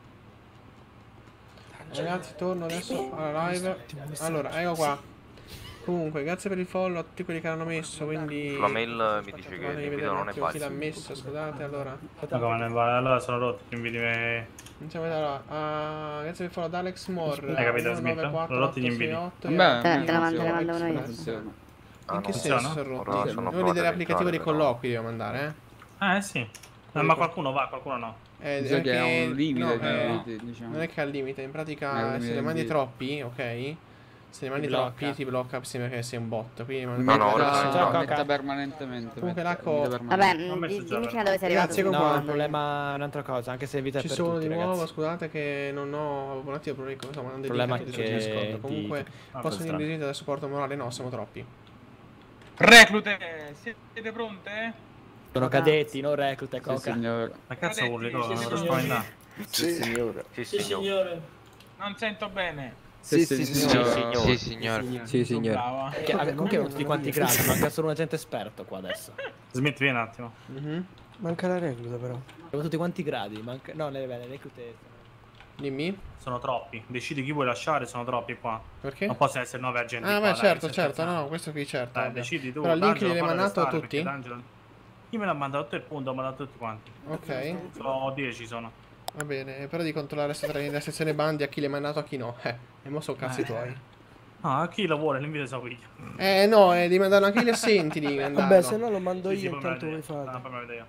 Ragazzi, torno adesso alla live. Allora, ecco qua. Comunque, grazie per il follow a tutti quelli che l'hanno messo, quindi... La mail mi dice che l'invito non è chi l'ha messo, scusate, allora... Ma come ne va? Allora sono rotti gli inviti me... Iniziamo allora, grazie per il follow ad Alex Moore. Hai capito, Smith? Sono rotti gli inviti. Vabbè, te la mando uno io. In che senso sono rotti? Devo vedere l'applicativo dei colloqui, devo mandare, sì. Ma qualcuno va, qualcuno no. Bisogna che ha un limite, no, diciamo. non è che ha il limite, in pratica se ne mandi troppi, ok? Se ne mandi troppi ti blocca, sembra che sei un bot. Quindi metta permanentemente. Comunque l'acco. Vabbè, dimmi fino a dove sei arrivato. No, il problema è un'altra cosa, anche se invita ci per sono tutti, di nuovo, ragazzi. scusate che non ho un attimo problemi con insomma, non dedicato su Discord. Comunque posso dire visita del supporto morale, no, siamo troppi. Reclute, siete pronte? Sono cadetti, non reclute, Coca. Ma cazzo vuol dire? Sì, signore. Sì, signore. Non sento bene. Sì, signore. Sì, signore. Sì, signore. Comunque tutti quanti gradi, manca solo un agente esperto qua adesso. Smith, vieni un attimo. Manca la recluta però. Siamo tutti quanti gradi, manca... No, le reclute... Dimmi. Sono troppi. Decidi chi vuoi lasciare, sono troppi qua. Perché? Non possono essere 9 agenti. Ah, qua, beh, certo, no, questo qui certo. Dai, decidi tu. Però il link gliel'hai mandato a tutti? Chi me l'ha mandato? Il punto, ho mandato a tutti quanti. Ok. Sono 10 sono. Va bene, però di controllare la sezione bandi a chi l'hai mandato a chi no. E mo sono cazzi tuoi. No, a chi lo vuole, l'invito so io. No, devi mandarlo a chi le senti, devi mandarlo. Vabbè, se no lo mando io, intanto voi fate.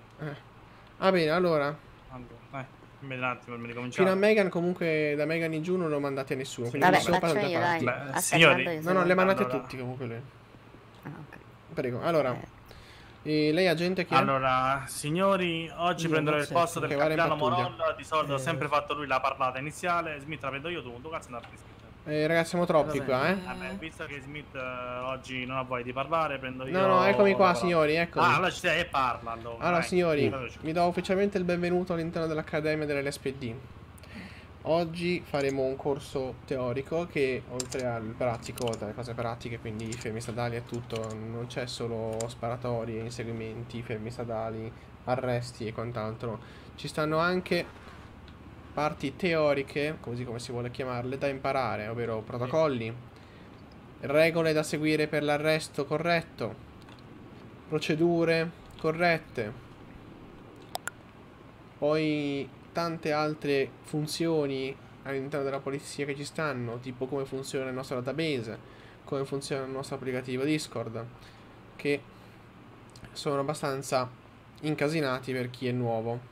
Va bene, allora. Dimmi un attimo, mi ricominciamo. Fino a Megan, comunque da Megan in giù non lo mandate a nessuno. Quindi vabbè, non sono faccio io, dai. Signori. No, le mandate a tutti comunque lui. Prego, allora. E lei agente chi è? Allora, signori, oggi prenderò il posto del capitano Morolla. Di solito ho sempre fatto lui la parlata iniziale. Smith la prendo io, tu cazzo andate a ragazzi, siamo troppi qua, Vabbè, visto che Smith oggi non ha voglia di parlare, prendo io. No, eccomi qua, signori, eccomi. Allora ci sei e parla allora. Allora, signori, vi do ufficialmente il benvenuto all'interno dell'Accademia dell'LSPD. Oggi faremo un corso teorico che, oltre al pratico, dalle cose pratiche, quindi fermi stradali e tutto, non c'è solo sparatorie, inseguimenti, fermi stradali, arresti e quant'altro. Ci stanno anche parti teoriche, così come si vuole chiamarle, da imparare, ovvero protocolli, regole da seguire per l'arresto corretto, procedure corrette, poi tante altre funzioni all'interno della polizia che ci stanno, tipo come funziona il nostro database, come funziona il nostro applicativo Discord, che sono abbastanza incasinati per chi è nuovo.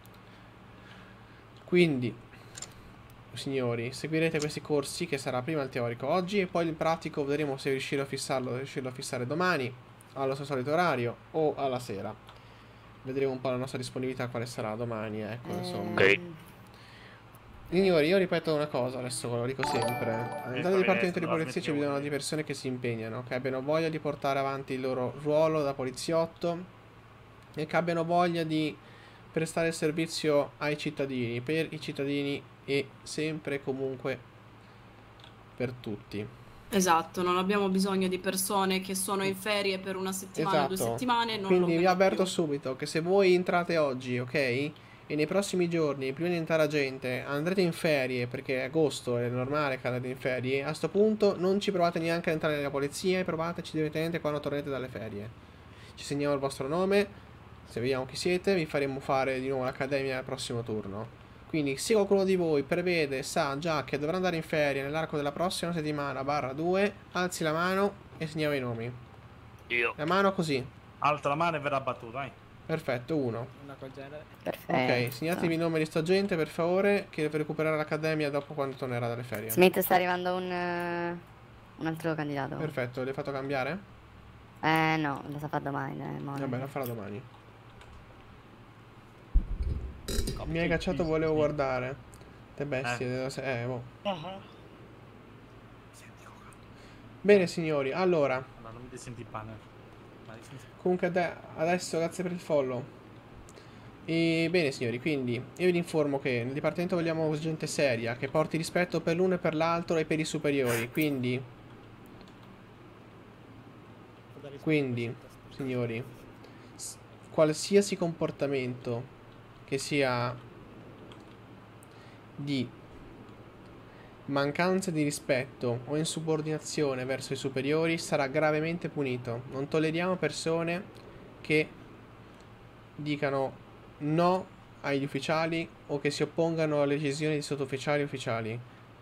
Quindi, signori, seguirete questi corsi, che sarà prima il teorico oggi e poi il pratico vedremo se riuscirò a fissare domani allo suo solito orario o alla sera. Vedremo un po' la nostra disponibilità quale sarà domani, ecco, insomma. Ok. Signori, io ripeto una cosa, adesso lo dico sempre. All'interno del dipartimento di polizia ci vedono di persone che si impegnano, che abbiano voglia di portare avanti il loro ruolo da poliziotto e che abbiano voglia di prestare servizio ai cittadini, per i cittadini e sempre e comunque per tutti. Esatto, non abbiamo bisogno di persone che sono in ferie per una settimana, 2 settimane. Quindi vi avverto subito che se voi entrate oggi, ok? E nei prossimi giorni, prima di entrare a gente, andrete in ferie, perché è agosto, è normale che andate in ferie, a sto punto non ci provate neanche ad entrare nella polizia e provateci direttamente quando tornate dalle ferie. Ci segniamo il vostro nome, se vediamo chi siete, vi faremo fare di nuovo l'accademia al prossimo turno. Quindi se qualcuno di voi prevede, sa già che dovrà andare in ferie nell'arco della prossima settimana /2, alzi la mano e segniamo i nomi. Io. La mano così. Alza la mano e verrà battuta, vai. Perfetto, 1. Perfetto. Ok, segnatevi il nome di sto agente per favore, che recupererà l'accademia dopo quando tornerà dalle ferie. Smith, sta arrivando un altro candidato. Perfetto, l'hai fatto cambiare? No, lo sa fare domani. Vabbè, la farà domani. Mi hai cacciato, volevo guardare. Te bestie, boh. Bene signori, allora. Non mi senti il panel. Comunque adesso grazie per il follow. E bene signori, quindi io vi informo che nel dipartimento vogliamo gente seria, che porti rispetto per l'uno e per l'altro e per i superiori. Quindi signori, qualsiasi comportamento che sia di mancanza di rispetto o insubordinazione verso i superiori sarà gravemente punito. Non tolleriamo persone che dicano no agli ufficiali o che si oppongano alle decisioni di sottufficiali e ufficiali.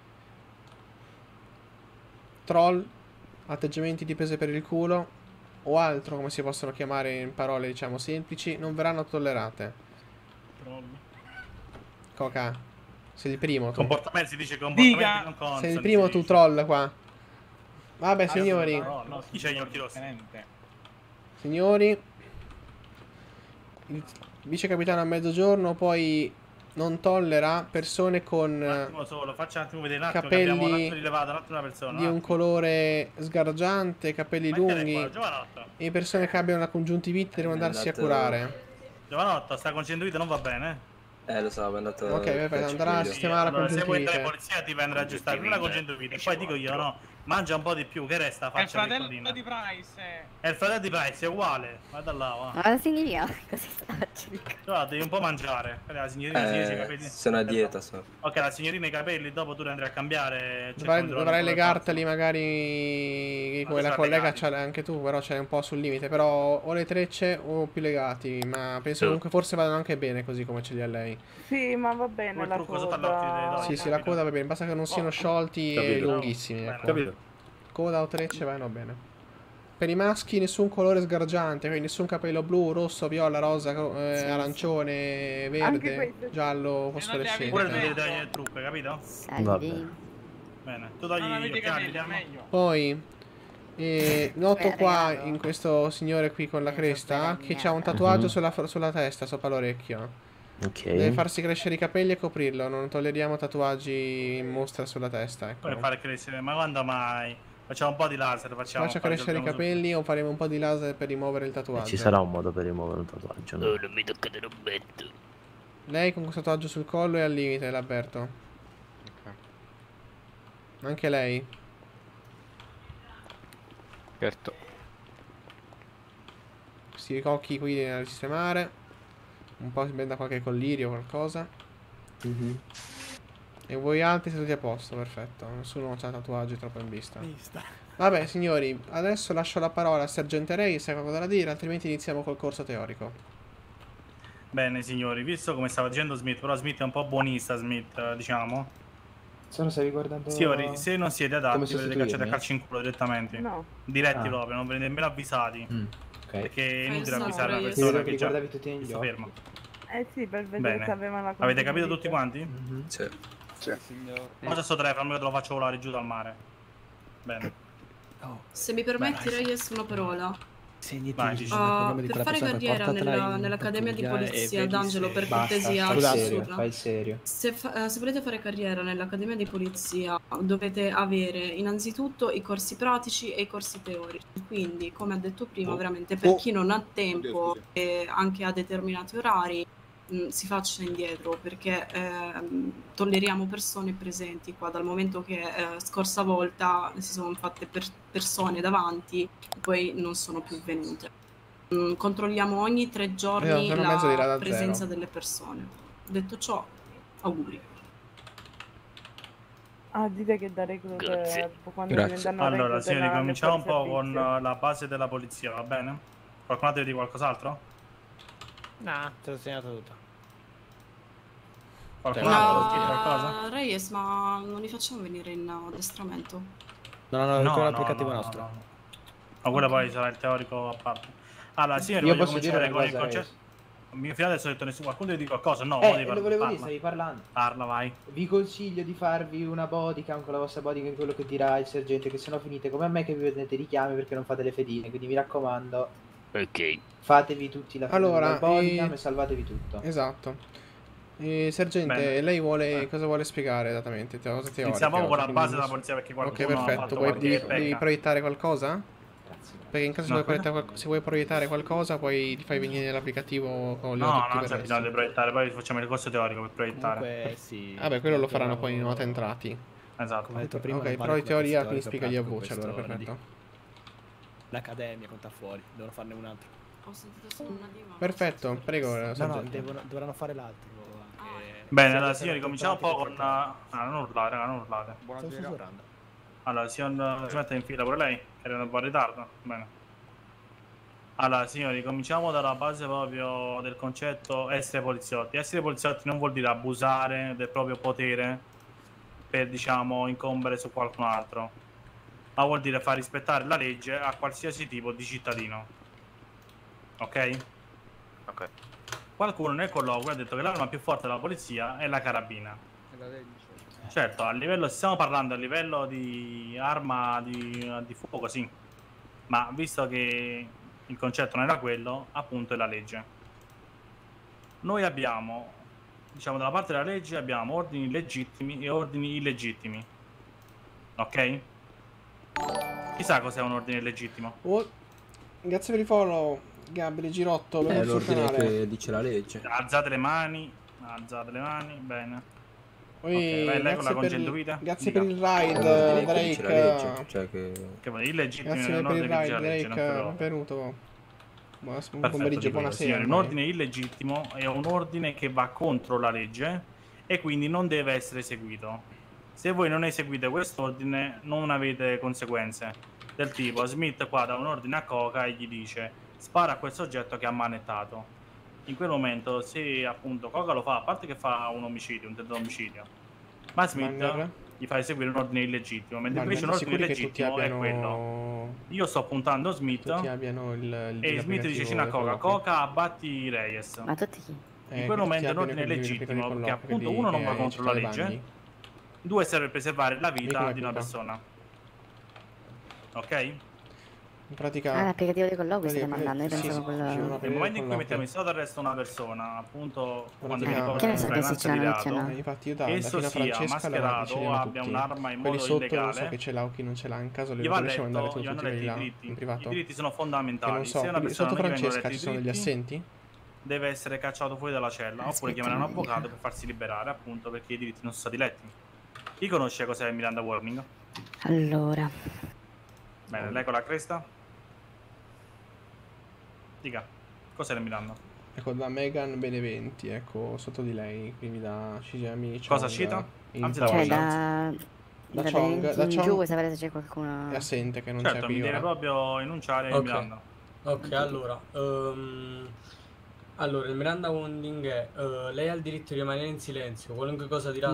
Troll, atteggiamenti di prese per il culo o altro, come si possono chiamare in parole diciamo semplici, non verranno tollerate. Troll. Coca, sei il primo tu. Comportamenti, si dice comportamenti non consoni. Sei il primo tu troll qua. Vabbè signori. No, chi c'ha gli occhi rossi? Signori, il vice capitano a mezzogiorno poi non tollera persone con Un attimo solo, faccia un attimo vedere un attimo che abbiamo un attimo capelli rilevato un attimo una persona. di un colore sgargiante, capelli lunghi e persone che abbiano la congiuntivite devono andarsi a curare. Giovanotto, sta congiuntivite non va bene. Lo so, è andato. Ok, perfetto, andrà a sistemare la Allora, se vuoi entrare in congiuntivite. polizia ti vengono a aggiustare prima la congiuntivite, poi dico io no, mangia un po' di più, che resta? È il Faccia fratello piccolina. di Price. È il fratello di Price, è uguale. Guarda là, va. Ma la signorina cosa sta facendo? Guarda, devi un po' mangiare. La signorina, la signorina, i capelli. Sono a dieta, so. Ok, la signorina i capelli, dopo tu li andrai a cambiare. Dovrai legarteli magari come la collega c'ha anche tu, però c'è un po' sul limite. Però o le trecce o più legati. Ma penso comunque forse vadano anche bene così come ce li ha lei. Sì, ma va bene la coda. Sì, sì, la coda va bene, basta che non siano sciolti e Capito. lunghissimi. Ecco. Capito. Coda o trecce vanno bene. Per i maschi nessun colore sgargiante, quindi nessun capello blu, rosso, viola, rosa, arancione, verde, giallo, fosforescente. Pure devi togliere le truppe, capito? Vabbè. Bene, tu togli gli occhiali, vediamo. Poi noto qua in questo signore qui con la cresta che c'ha un tatuaggio sulla testa, sopra l'orecchio. Ok. Deve farsi crescere i capelli e coprirlo. Non tolleriamo tatuaggi in mostra sulla testa. Ecco. Puoi fare crescere, ma quando mai? Facciamo un po' di laser, facciamo. Faccia crescere i capelli o faremo un po' di laser per rimuovere il tatuaggio. Ci sarà un modo per rimuovere un tatuaggio, no? Non mi toccate robbetto. Lei con questo tatuaggio sul collo è al limite, l'avverto. Anche lei. Certo. Questi occhi qui da sistemare. Un po' si benda qualche collirio o qualcosa. E voi altri siete tutti a posto, perfetto. Nessuno ha tatuaggi troppo in vista. Vabbè signori, adesso lascio la parola al sergente Ray se ha qualcosa da dire, altrimenti iniziamo col corso teorico. Bene signori, visto come stava dicendo Smith, però Smith è un po' buonista, Smith, diciamo. Se non stavi guardando... Signori, se non siete adatti, come vedete cacciate a calcio in culo direttamente. No. Diretti proprio, non venite nemmeno avvisati. Perché è inutile avvisare una persona che già sta ferma. Sì, per vedere se aveva la Avete capito tutti quanti? Sì. Cosa sto telefono? Io te lo faccio volare giù dal mare. Bene. Se mi permetti, Reyes, una parola. Vai, per fare carriera nell'Accademia di Polizia, D'Angelo, per cortesia, fai il serio. se volete fare carriera nell'Accademia di Polizia dovete avere innanzitutto i corsi pratici e i corsi teorici. Quindi, come ha detto prima, veramente per chi non ha tempo e anche a determinati orari si faccia indietro, perché tolleriamo persone presenti qua, dal momento che scorsa volta si sono fatte persone davanti e poi non sono più venute. Controlliamo ogni 3 giorni la presenza delle persone. Detto ciò, auguri. Dite che da reclute quando diventano allora, reclute signori, cominciamo un po' servizio. con la base della polizia, va bene? Qualcuno deve dire qualcos'altro? No, te l'ho segnato tutto. Qualcuno altro chiede qualcosa? Reyes, ma non li facciamo venire in addestramento? No, ancora l'applicativo nostro. Ma quello poi sarà il teorico a parte. Allora, signori, Io voglio posso dire cominciare una con il cosa, concetto. Fino adesso ho detto nessuno, qualcuno deve dire qualcosa? No, lo volevo dire, stavi parlando. Parla, vai. Vi consiglio di farvi una bodycam con la vostra bodycam, quello che dirà il sergente, che se no finite come a me che vi vedete richiami perché non fate le fedine, quindi mi raccomando. Ok. Fatevi tutti la bodycam e salvatevi tutto. Esatto. Sergente, lei cosa vuole spiegare esattamente? Cosa teorica? Iniziamo con la base della polizia perché qualcuno ok, perfetto. Devi proiettare qualcosa? Perché in caso se vuoi proiettare qualcosa poi ti fai venire nell'applicativo con gli no, non c'è bisogno di proiettare, poi facciamo il corso teorico per proiettare. Comunque, sì. Vabbè, quello lo faranno poi in nota entrati. Esatto. Come ho detto prima, ok, però in teoria quindi spiegagli a voce allora, perfetto. L'Accademia conta fuori, devono farne un altro. Ho sentito solo una di Perfetto, prego, sergente. No, dovranno fare l'altro anche Bene, allora signori, cominciamo un po' con... non urlare, raga, non urlate. Buonasera. Allora, signor, si mette in fila pure lei, che era un po' in ritardo. Bene. Allora, signori, cominciamo dalla base proprio del concetto essere poliziotti. Essere poliziotti non vuol dire abusare del proprio potere per, diciamo, incombere su qualcun altro, ma vuol dire far rispettare la legge a qualsiasi tipo di cittadino. Ok? Ok. Qualcuno nel colloquio ha detto che l'arma più forte della polizia è la carabina. Certo, a livello, stiamo parlando a livello di arma di fuoco, sì, ma visto che il concetto non era quello, appunto è la legge. Noi abbiamo, diciamo, dalla parte della legge abbiamo ordini legittimi e ordini illegittimi. Ok? Chissà cos'è un ordine illegittimo. Oh, grazie per il follow, Gabriele Girotto. È l'ordine che dice la legge. Alzate le mani, bene. Poi, vai, lei con la grazie per il ride, Drake. Cioè che vuol dire illegittimo? Grazie per il ride, Drake. Benvenuto. Buon pomeriggio, buonasera. Un ordine illegittimo è un ordine che va contro la legge e quindi non deve essere eseguito. Se voi non eseguite quest'ordine non avete conseguenze. Del tipo, Smith qua dà un ordine a Coca e gli dice spara a quel soggetto che ha manettato. In quel momento, se appunto Coca lo fa, a parte che fa un omicidio, un tentato omicidio, ma Smith gli fa eseguire un ordine illegittimo, mentre invece un ordine illegittimo è quello. Io sto puntando Smith e Smith dice vicino a Coca, Coca abbatti Reyes. Ma tutti chi? In quel momento è un ordine legittimo, perché appunto uno non va contro la legge, due serve per preservare la vita di una persona. Ok? In pratica... l'applicativo di colloquio stai mandando, io pensavo quello... Nel momento in cui mettiamo in stato d'arresto una persona, appunto, quando mi che ricordo ne in so che flagranza di reato, infatti io da esso fino a sia Francesca mascherato o abbia un'arma in quelli modo sotto illegale, non so che ce l'ha o chi non ce l'ha, in caso gli va letto, gli vanno letti i diritti. in privato. I diritti sono fondamentali. Non so, se una persona sotto non gli vengono Francesca letti ci sono i degli diritti, assenti? deve essere cacciato fuori dalla cella, oppure chiamare un avvocato per farsi liberare, appunto, perché i diritti non sono stati letti. Chi conosce cos'è il Miranda Warning? Allora, bene, lei con la cresta? Dica, cos'è il Miranda? Ecco, da Megan Beneventi, ecco, sotto di lei, quindi da Shigami Chong. Cosa cita? Anzi, cioè da Chong, in giù vuoi sapere se c'è qualcuno... è assente, che non certo, c'è qui mi deve ora. proprio enunciare il Miranda. Ok, allora, allora il Miranda Warning è lei ha il diritto di rimanere in silenzio, qualunque cosa dirà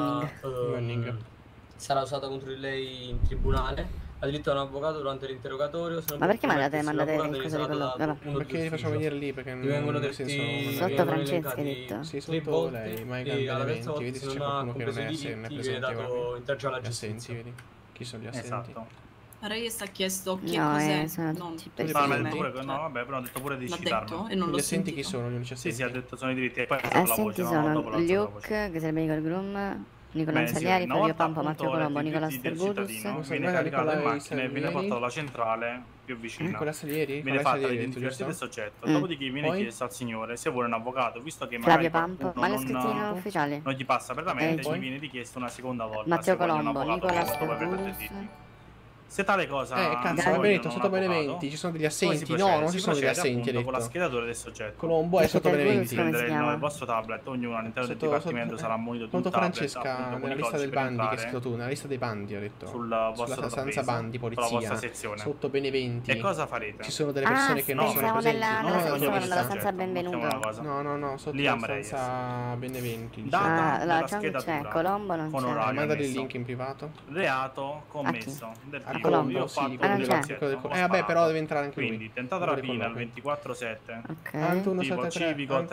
sarà usata contro di lei in tribunale. Ha diritto a un avvocato durante l'interrogatorio. Ma perché mandate in cosa di colloquio? Perché li facciamo venire lì? Perché vengono nel senso, sotto Francesca hai detto? Sì, sotto lei, Megan Beneventi, vedi se c'è qualcuno che non è presente. Assenti, vedi? Chi sono gli assenti? Esatto. Reyes ha chiesto che No, cos'è. sono Non tutti per No, me. vabbè, però ha detto pure di L'ha citarmi. detto e non Gli l'ho assenti sentito. chi sono? Gli unici assenti? Sì, ha detto sono i diritti. E poi Assenti sono Luke, che sarebbe Nicole Groom, Nicola Anzaliari, Fabio Pampa, Matteo Colombo, Nicola Stergutus. Viene caricato in macchina e viene portato alla centrale più vicina. Nicola Salieri? Viene fatta l'identificazione del soggetto. Dopodiché viene chiesto al signore se vuole un avvocato, visto che Flavio magari Pampa, ma l'ho scritto in ufficiale. non gli passa per la mente, gli viene richiesto una seconda volta. Matteo se vuole un Colombo, avvocato Nicola dopo aver detto i Stergutus. diritti. Se tale cosa cazzo, non Benedetto, vogliono sotto un avvocato, Beneventi, ci sono degli come si assenti? procede? No, non Si ci sono degli procede, assenti, appunto, con la detto. schedatura del soggetto. Colombo è sotto Beneventi. Prendere il vostro tablet, ognuno all'interno del dipartimento sarà munito di un Sotto tablet, Francesca, appunto, con nella i lista codici del per bandi, che hai entrare scritto tu, nella lista dei bandi, ho detto. sul vostro sulla stanza database, bandi, sulla vostra polizia, sezione. sotto Beneventi. E cosa farete? Ci sono delle persone che non sono pensavo presenti. nella sezione questo della stanza benvenuto. No, sotto Liam la stanza Beneventi. Data la della Chong c'è, schedatura Colombo non con c'è. orario Mandali il annesso. link in privato. Reato commesso del A tipo Colombo, io ho sì, fatto quello un del negozietto, ho vabbè, però deve entrare anche quindi lui. tentata rapina al 24/7, tipo civico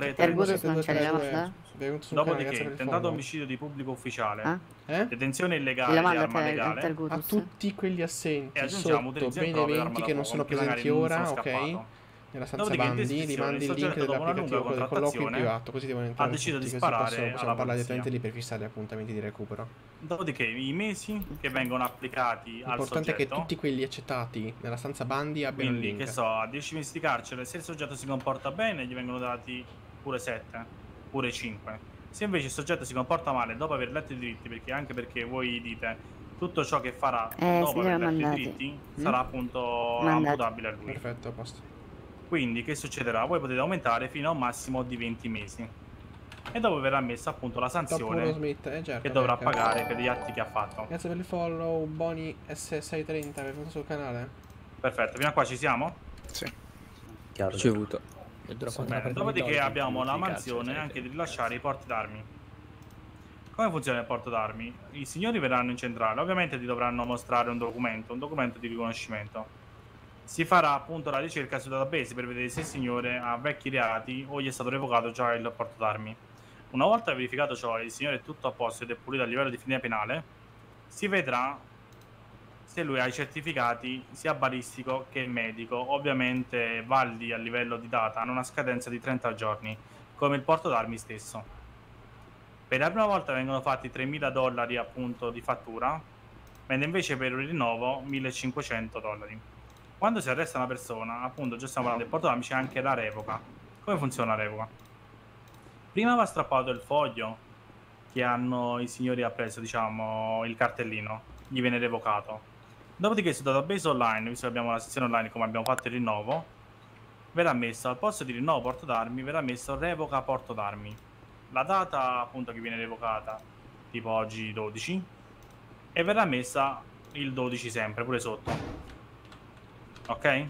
332, dopodiché tentato omicidio di pubblico ufficiale, detenzione illegale di arma legale, a tutti quegli assenti e aggiungiamo sotto utilizzo improprio di arma Beneventi da che non fuoco, sono che magari presenti non ora, sono ok? scappato. Nella stanza Dopodiché, in bandi, gli descrizione, mandi il il link soggetto dopo una lunga dell'applicativo del colloquio in contrattazione privato, così devono entrare ha deciso di tutti, sparare così possiamo alla parlare polizia. direttamente lì per fissare appuntamenti di recupero. Dopodiché i mesi che vengono applicati al L'importante è che soggetto, tutti quelli accettati nella stanza bandi abbiano il quindi link. che so, a 10 mesi di carcere, se il soggetto si comporta bene gli vengono dati pure 7, pure 5. Se invece il soggetto si comporta male dopo aver letto i diritti, perché anche perché voi dite tutto ciò che farà dopo aver letto i diritti sarà appunto amputabile a lui. Perfetto, a posto. Quindi che succederà? Voi potete aumentare fino a un massimo di 20 mesi. e dopo verrà messa appunto la sanzione certo, che dovrà pagare per gli atti che ha fatto. Grazie per il follow, Boni S630 che hai fatto sul canale. Perfetto, fino a qua ci siamo? Sì. Chiaro, ricevuto. Bene, dopodiché abbiamo la mansione anche di rilasciare i porti d'armi. Come funziona il porto d'armi? I signori verranno in centrale, ovviamente ti dovranno mostrare un documento di riconoscimento. Si farà appunto la ricerca sui database per vedere se il signore ha vecchi reati o gli è stato revocato già il porto d'armi. Una volta verificato ciò e il signore è tutto a posto ed è pulito a livello di disciplina penale, si vedrà se lui ha i certificati sia balistico che medico, ovviamente validi a livello di data, hanno una scadenza di 30 giorni, come il porto d'armi stesso. Per la prima volta vengono fatti $3.000 appunto di fattura, mentre invece per il rinnovo $1.500. Quando si arresta una persona, appunto già stiamo parlando del porto d'armi, c'è anche la revoca. Come funziona la revoca? Prima va strappato il foglio che hanno i signori appresso, diciamo il cartellino, gli viene revocato. Dopodiché sul database online, visto che abbiamo la sezione online come abbiamo fatto il rinnovo, verrà messo al posto di rinnovo porto d'armi, verrà messo revoca porto d'armi. La data appunto che viene revocata, tipo oggi 12, e verrà messa il 12 sempre, pure sotto. Ok?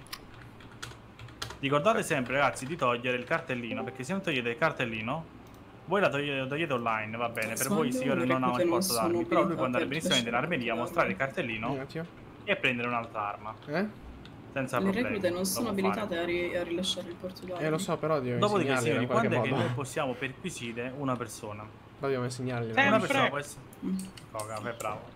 Ricordate sempre ragazzi di togliere il cartellino, perché se non togliete il cartellino voi lo togliete online, va bene, per voi il signore non ha il porto d'armi, però lui può andare benissimo nell'armeria, mostrare il cartellino e prendere un'altra arma senza Le problemi. reclute non sono abilitate a rilasciare il porto d'armi. Lo so, però devo Dopodiché signori, in qualche quando è che modo. noi possiamo perquisire una persona? Dobbiamo segnarli. Una persona può essere... bravo.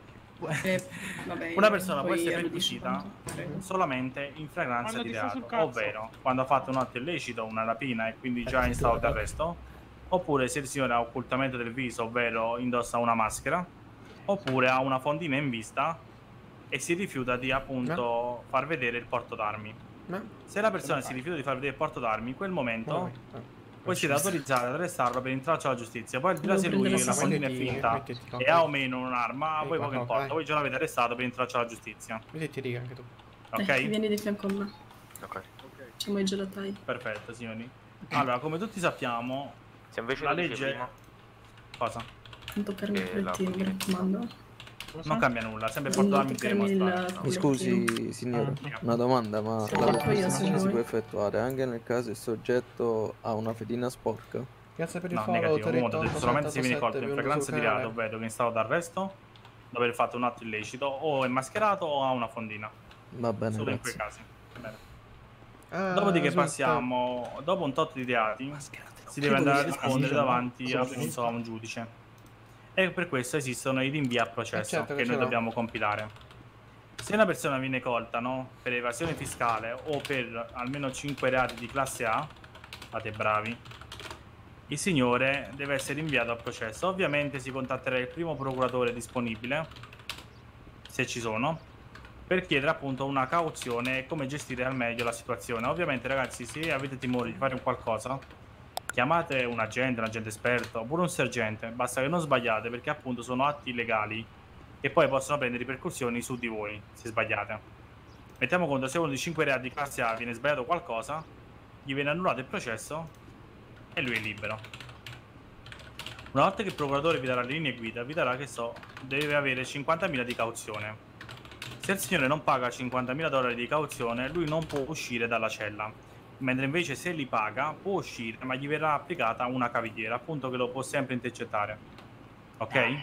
Una persona può essere perquisita solamente in flagranza di reato, ovvero quando ha fatto un atto illecito, una rapina e quindi già in stato d'arresto, oppure se il signore ha occultamento del viso, ovvero indossa una maschera, oppure ha una fondina in vista e si rifiuta di appunto far vedere il porto d'armi. Se la persona si rifiuta di far vedere il porto d'armi, in quel momento voi siete autorizzati ad arrestarlo per intralcio alla giustizia. Poi al di là se lui la fondina è finta e ha o meno un'arma, a voi poco importa. Voi già l'avete arrestato per intralcio alla giustizia. Mettiti riga anche tu. Ok? Vieni di fianco a me. Ok. Facciamo i gelatai. Perfetto, signori. Allora, come tutti sappiamo, la legge... Cosa? Non toccarmi il culettino, mi raccomando. Non cambia nulla, sempre porto d'armi deve mostrare. Mi scusi signore, una domanda, ma la perquisizione si può effettuare anche nel caso il soggetto ha una fedina sporca? Grazie per il No, follow, negativo, solamente se viene colto in flagranza di reato, canale. ovvero che è in stato d'arresto, dopo aver fatto un atto illecito, o è mascherato o ha una fondina. Va bene, Solo in grazie. quei casi. Bene. Dopodiché passiamo, dopo un tot di reati, si deve andare a rispondere davanti appunto a un giudice. E per questo esistono i rinvii a processo certo che noi dobbiamo compilare. Se una persona viene colta per evasione fiscale o per almeno 5 reati di classe A, fate bravi, il signore deve essere inviato a processo. Ovviamente si contatterà il primo procuratore disponibile, se ci sono, per chiedere appunto una cauzione e come gestire al meglio la situazione. Ovviamente ragazzi, se avete timore di fare un qualcosa, chiamate un agente esperto oppure un sergente, basta che non sbagliate, perché appunto sono atti illegali che poi possono prendere ripercussioni su di voi se sbagliate. Mettiamo conto, se uno di 5 reati di classe A viene sbagliato qualcosa, gli viene annullato il processo e lui è libero. Una volta che il procuratore vi darà le linee guida, vi darà che deve avere 50.000 di cauzione. Se il signore non paga $50.000 di cauzione, lui non può uscire dalla cella. Mentre invece se li paga può uscire, ma gli verrà applicata una cavigliera, appunto, che lo può sempre intercettare. Ok?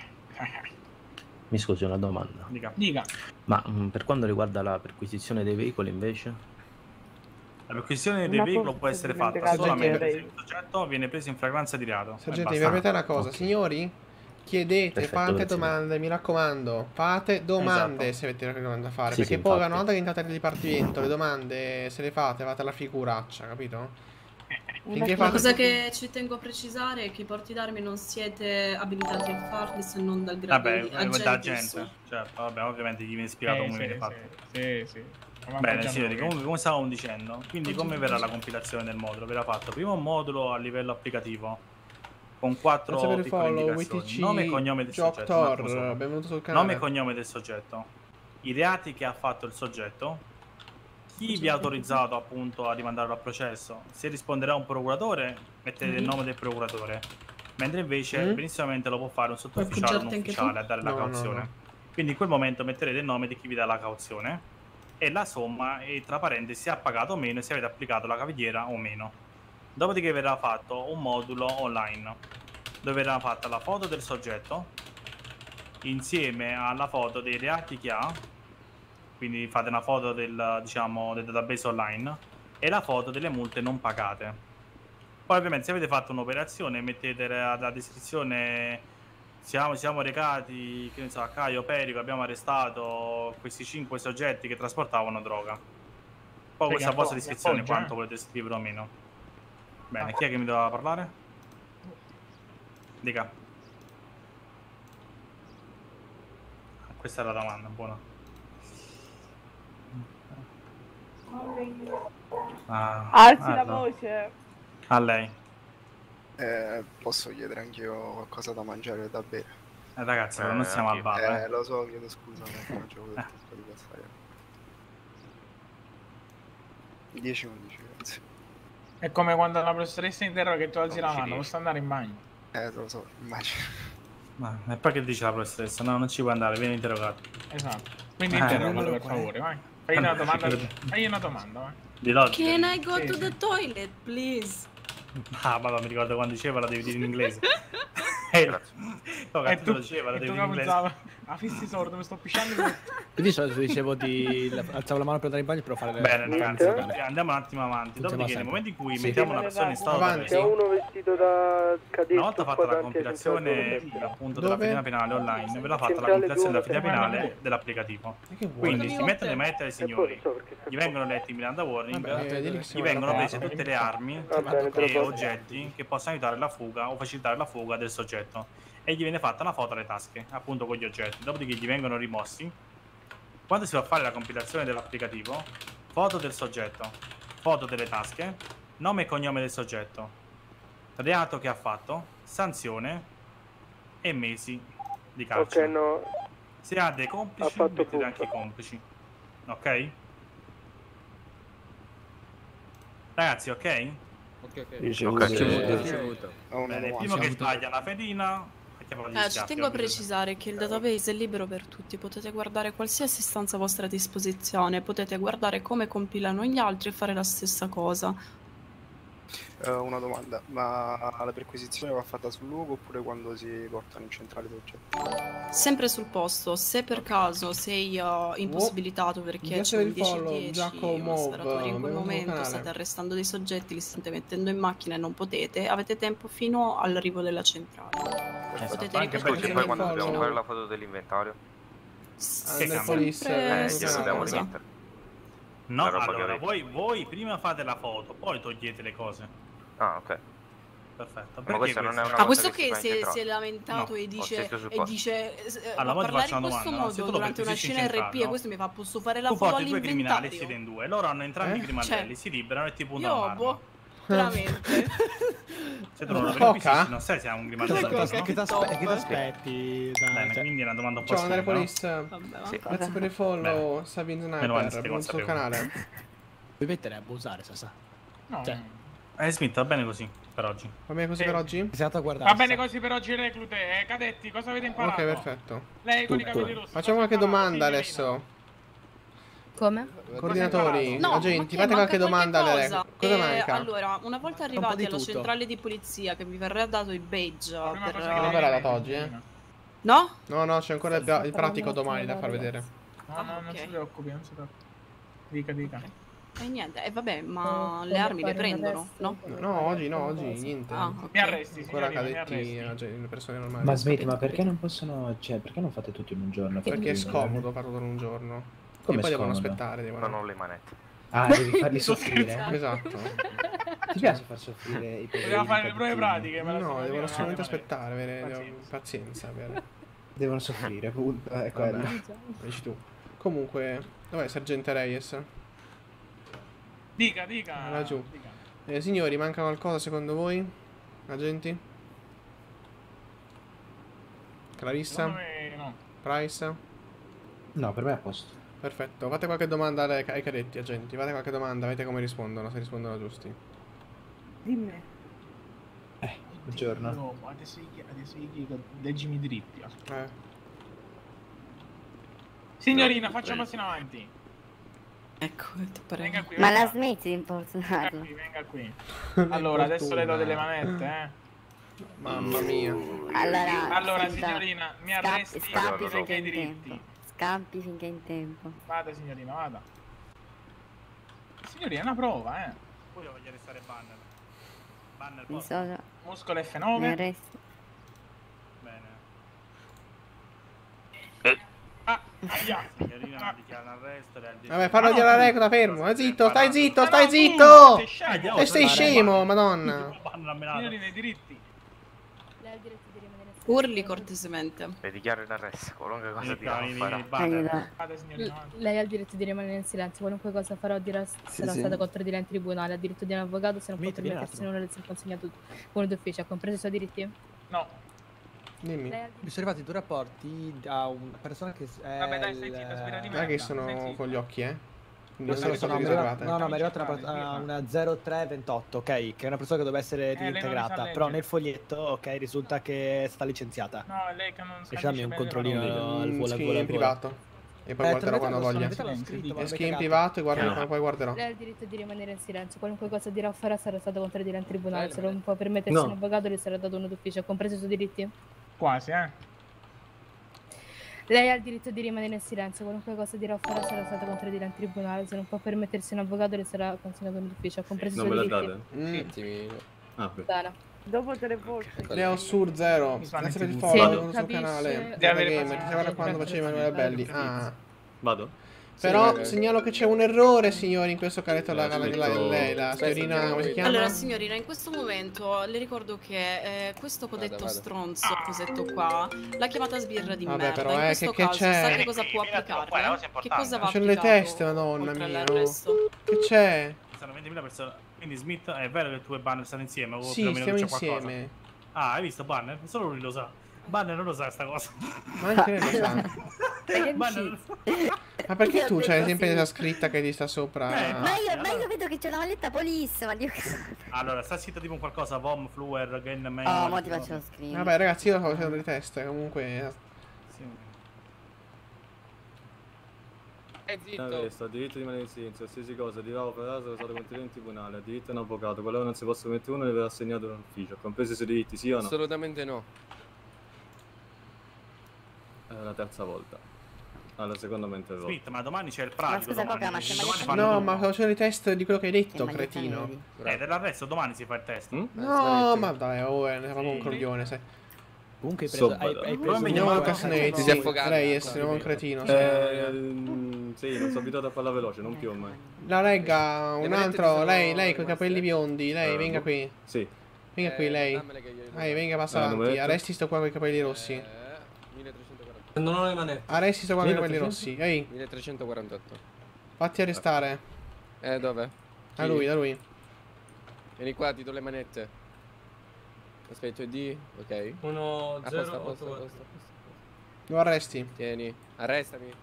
Mi scusi, una domanda. Dica. Ma per quanto riguarda la perquisizione dei veicoli invece? La perquisizione del veicolo può essere fatta solamente se il soggetto viene preso in flagranza di reato. Sergente, vi permette una cosa, signori? Chiedete, Perfetto, fate grazie. domande, mi raccomando. Fate domande Esatto. se avete una domanda da fare. Sì, perché sì, poi infatti. una volta che entrate nel dipartimento, le domande se le fate la figuraccia, capito? Finché La fate... cosa che ci tengo a precisare è che i porti d'armi non siete abilitati a farli se non dal grado Vabbè, di da agente. agente. Certo, vabbè, ovviamente gli viene spiegato come viene fatto. Sì. Bene, signori, comunque come stavamo dicendo, quindi come verrà la compilazione del modulo? Verrà fatto prima un modulo a livello applicativo con 4 Grazie per il piccole follow, indicazioni. WTC, Nome e cognome del soggetto. un attimo solo. benvenuto sul canale. Nome e cognome del soggetto, i reati che ha fatto il soggetto, chi vi ha autorizzato appunto a rimandarlo a processo. Se risponderà un procuratore, mettete il nome del procuratore. Mentre invece benissimamente lo può fare un sottufficiale o un ufficiale a dare la cauzione. Quindi in quel momento metterete il nome di chi vi dà la cauzione e la somma, e tra parentesi, se ha pagato o meno e se avete applicato la cavigliera o meno. Dopodiché verrà fatto un modulo online dove verrà fatta la foto del soggetto insieme alla foto dei reati che ha, quindi fate una foto del, diciamo, del database online e la foto delle multe non pagate. Poi ovviamente se avete fatto un'operazione mettete la descrizione: siamo recati, che ne so, a Caio Perico, abbiamo arrestato questi 5 soggetti che trasportavano droga. Poi questa è la vostra descrizione, quanto volete scrivere o meno. Bene, chi è che mi doveva parlare? Dica. Questa è la domanda, buona. Alzi la voce. A lei. Posso chiedere anch'io qualcosa da mangiare e da bere? Ragazzi, non siamo al bar. Lo so, chiedo scusa, ma non c'è voluto un po' di passare. 10-11, grazie. È come quando la professoressa interroga che tu alzi la mano, posso andare in bagno? Lo so, immagino. Ma e poi che dice la professoressa? No, non ci puoi andare, vieni interrogato. Esatto. Quindi interrogalo per favore, vai. Fai una domanda, vai. Di logica. Can I go to the toilet, please? Ah, ma mi ricordo quando diceva la devi dire in inglese. No, e tu lo diceva, la devi dire in inglese. Ah, fissi sordo, mi sto pisciando. Quindi dicevo alzavo la mano per andare in bagno per fare le... Bene, ragazzi, andiamo un attimo avanti. Dopodiché nel momento in cui mettiamo una persona in stato Avanti, è uno vestito da cadetto. Una volta fatta la compilazione appunto della fedina penale online, verrà fatta la compilazione della fedina penale dell'applicativo. Quindi si mettono le manette ai signori, gli vengono letti i Miranda Warning, gli vengono prese tutte le armi e oggetti che possano aiutare la fuga o facilitare la fuga del soggetto. E gli viene fatta una foto alle tasche, appunto con gli oggetti. Dopodiché gli vengono rimossi. Quando si va a fare la compilazione dell'applicativo, foto del soggetto, foto delle tasche, nome e cognome del soggetto, reato che ha fatto, sanzione e mesi di carcere. Ok, no. Se ha dei complici, mettete anche i complici. Ok? Ragazzi, ok? Ricevuto. Bene, primo che sbaglia la fedina. Ci tengo a precisare che il database è libero per tutti, potete guardare qualsiasi istanza a vostra disposizione, potete guardare come compilano gli altri e fare la stessa cosa. Una domanda, ma la perquisizione va fatta sul luogo oppure quando si portano in centrale d'oggetti? Sempre sul posto, se per caso sei impossibilitato perché c'è un 10-10 una sparatoria in quel momento, state arrestando dei soggetti, li state mettendo in macchina e non potete, avete tempo fino all'arrivo della centrale. Potete ripetere poi quando dobbiamo fare la foto dell'inventario? Glielo dobbiamo rimettere. No, allora voi prima fate la foto, poi togliete le cose. Ah, ok. Perfetto. Ma questa non è una cosa questo che si è lamentato e dice allora, parlare in questo modo durante una scena RP e questo mi fa posso fare la foto all'inventario. Tu porti due criminali, siete in due, loro hanno entrambi i criminali, si liberano e ti puntano un'arma. Veramente. Se tu non sai se è un criminale. Che ti aspetti? Bene, quindi è una domanda un po' ciao Andrea stupida, Police. Grazie per il follow. Sabin Sniper, buon suo canale. Puoi mettere a abusare, Sasa. No. Smith, va bene così per oggi. Va bene così per oggi? Va bene così per oggi, reclute. Cadetti, cosa avete imparato? Ok, perfetto. Lei con i capelli rossi. Facciamo qualche domanda adesso. Come? Coordinatori, no, agenti, fate qualche domanda alle cosa manca? Allora, una volta arrivati alla centrale di polizia che vi verrà dato il badge per... non verrà dato oggi, No? No, c'è ancora il pratico domani da far vedere. No, non si preoccupi, non si preoccupi. Dica. E niente, vabbè, ma le armi le prendono, no? No, oggi niente. Mi arresti, ancora cadetti, le persone normali. Ma Smith, ma perché non possono, cioè, perché non fate tutto in un giorno? Perché è scomodo farlo in un giorno. Come e poi scomodo? Devono aspettare, Non ho le manette. Ah, devi farli soffrire? Esatto. Ti piace far soffrire i poveri? Dobbiamo fare le prove pratiche. No, devono solamente aspettare, avere pazienza. Devono soffrire, appunto. È quello. Dici tu. Comunque, dov'è Sergente Reyes? Dica. Laggiù. Signori, manca qualcosa secondo voi? Agenti? Clarissa? No. Price? No, per me è a posto. Perfetto, fate qualche domanda ai cadetti, agenti. Fate qualche domanda, vedete come rispondono, se rispondono giusti. Dimmi. Buongiorno. No, adesso gli dico, leggimi dritti. Signorina, faccia passi in avanti. Ecco, ti prego. Venga qui, Ma venga. la smetti di importunarlo? Venga qui. Allora, adesso le do delle manette, Mamma mia. Allora, senta, signorina, mi arresti scappi perché finché hai è in diritti. tempo. Scampi finché è in tempo. Vada, signorina, vada. Signorina, è una prova, Poi io voglio arrestare Banner. Banner, Mi posso? sono... Muscolo Mi F9. arresto. Bene. Aia. Signorina, dichiara l'arresto. Vabbè, fallo dire la regola, fermo. Zitto, stai zitto, stai zitto. E sei scemo, madonna. Signorina, i diritti. Urli cortesemente. Le dichiaro in arresto, qualunque cosa Vieni, dirà vieni, farà. Vada, signorina. Lei ha il diritto di rimanere in silenzio, qualunque cosa farò dirà sarà stata contro di lei in tribunale, ha diritto di un avvocato, se non può permettersi nulla del suo consegnato uno d'ufficio, ha compreso i suoi diritti? No. Dimmi. Mi sono arrivati 2 rapporti da una persona che è... Vabbè, dai, stai zitta, spera di me. Guarda che sono con gli occhi, Quindi No, sono state riservate. no, mi è arrivata una 0328, ok, che è una persona che doveva essere lei non reintegrata, sa però leggere. nel foglietto, ok, risulta che è stata licenziata. No, è lei che non sa Lasciami un controllino al volo. Scrivi in privato. E poi guarderò quando voglia. E scrivi in privato e guarda poi guarderò. Lei ha il diritto di rimanere in silenzio, qualunque cosa dirà o farà sarà stata contro di lei in tribunale, se non può permettersi un avvocato le sarà dato uno d'ufficio, ha compreso i suoi diritti? Quasi, Lei ha il diritto di rimanere in silenzio, qualunque cosa dirà o farà sarà stata contro di lei in tribunale, se non può permettersi un avvocato le sarà consegnato uno d'ufficio, ha compreso i Non suoi me la diritti? date? Ah, beh. Bene. Dopo te le volte. Leo Sur 0, grazie per il Se follow non sul capisce- canale. Di avere Gamer, pazienza. guarda quando faceva Emanuele Belli. Ah. Vado? Però segnalo che c'è un errore, signori, in questo carretto la Aspetta. signorina, come si chiama? Allora signorina, in questo momento le ricordo che questo codetto stronzo, cosetto qua, l'ha chiamata sbirra di Vabbè, merda. però, In questo che caso c'è? sa che cosa può applicarle? Che cosa va C'è le applicato teste, madonna oltre mia. all'arresto? Che c'è? Sono 20.000 persone. Quindi Smith, è vero che tu e Banner stanno insieme? O Sì, più o meno stiamo c'è qualcosa? insieme. Ah, hai visto Banner? Solo lui lo sa. Banner non lo sa sta cosa. Ma anche lei lo sa. Banner... Ma perché tu c'hai sempre la scritta che ti sta sopra? Ma io vedo che c'è una malletta police, ma Dio che... Allora, sta scritto tipo qualcosa, Vom, Fluer, Gain, Man. Oh, mo ti faccio lo screen. Vabbè ragazzi, io sto facendo le teste, comunque... Arresto, ha diritto di rimanere in silenzio, qualsiasi cosa dirà o farà sarà stato contro in tribunale, ha diritto a un avvocato, qualora non si possa mettere uno le verrà assegnato un ufficio, compreso i suoi diritti, sì o no? Assolutamente no. È la terza volta. Alla seconda me interrompo. Smith, ma domani c'è il pratico. scusa, Coca, ma c'è maglietta No, ma faccio il test di quello che hai detto, Che cretino. dell'arresto domani si fa il test. No, ma dai, ne proprio un coglione, sai. Comunque hai preso... Hai preso Andiamo a Casnate, Ti sei affogato. lei è un cretino. Sì, non sono abituato a farla veloce, non più ormai. La regga, un Le manette altro, sono lei con i capelli rimaste? biondi, lei venga qui. Sì. Venga qui lei. dammele che io glielo Dai, venga, passa avanti. numeretto? Arresti sto qua con i capelli rossi. 1340. Non ho le manette. Arresti sto qua con i capelli rossi. Ehi, 1348. fatti arrestare. Dove? Da lui, da lui. Vieni qua, ti do le manette. Aspetto ID, ok. 1 A 0 posto, a 8 posto, a 4. posto. Lo arresti. Tieni, arrestami.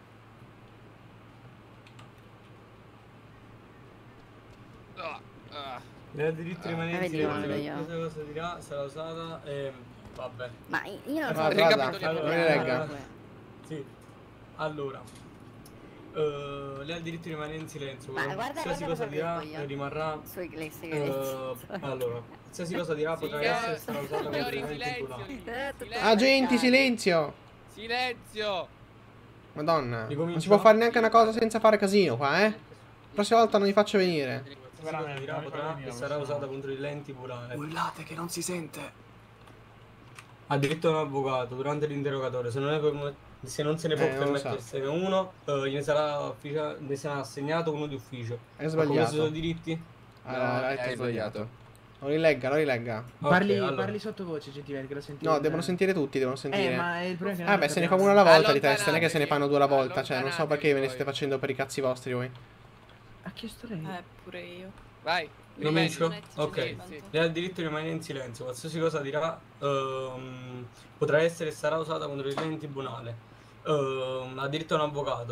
Ne ha diritto di rimanere in vediamo, silenzio. vediamo. Questa cosa dirà, sarà usata e vabbè. Ma io non so... Guarda, Ricapitoliamo. guarda, regga. Sì. Allora. Lei ha il diritto di rimanere in silenzio. Ma guarda Qualsiasi cosa dirà rimarrà. Sui segreti. Allora, qualsiasi cosa dirà potrà essere sarà usata contro Signori, il tribunale. Agenti, silenzio. Silenzio! Madonna, non Ricomincio? si può fare neanche una cosa senza fare casino qua, La prossima volta non li faccio venire. Qualsiasi cosa dirà potrà e sarà usata contro di lei in tribunale. Urlate che non si sente. Ha diritto a un avvocato durante l'interrogatorio. Se non se ne può non lo permettersene uno, gliene sarà assegnato uno di ufficio. È Ha sbagliato. commesso i suoi diritti? Hai sbagliato. Lo rilegga, lo rilegga. Parli, allora. parli sottovoce, gentilmente, che lo senti. No, devono sentire tutti, devono sentire. Ma il problema è che Ah, non beh, se ne fa capiamo. una alla volta di testa, non è che se ne fanno due alla volta. Cioè, non so Allontanatevi perché ve ne voi. state facendo per i cazzi vostri voi. Ha chiesto lei? Pure io. Vai, Comincio? rimetti. Ok. Sì. Lei ha il diritto di rimanere in silenzio. Qualsiasi cosa dirà potrà essere e sarà usata contro di lei in tribunale. Ha diritto a un avvocato.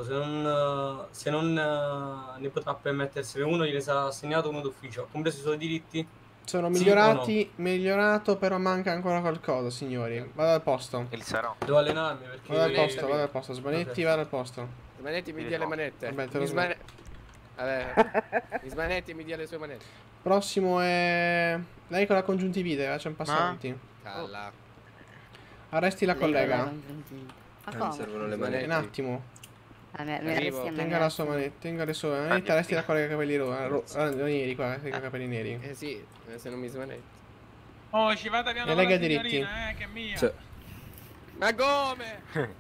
Se non ne potrà permettersene uno, gliene sarà assegnato uno d'ufficio. Ha compreso i suoi diritti? Sono Sì migliorati, migliorato, però manca ancora qualcosa, signori. Vado al posto. Il sarò. Devo allenarmi perché... Vado al posto. Smanetti, vado al posto. Smanetti mi dia le manette. Vabbè, te lo Mi Smanetti mi dia le sue manette. Prossimo è... Lei con la congiuntivite, facciamo passanti. Calla. Arresti la collega. Ma Mi come? servono le Un manette. attimo. Mi arresti a me. Tenga la sua manetta, tenga le sue manette, arresti la collega capelli neri qua, con i capelli neri. Sì, se non mi smanetti. Oh, ci vada piano E con la lega diritti. signorina, che è mia. Sì. Ma come?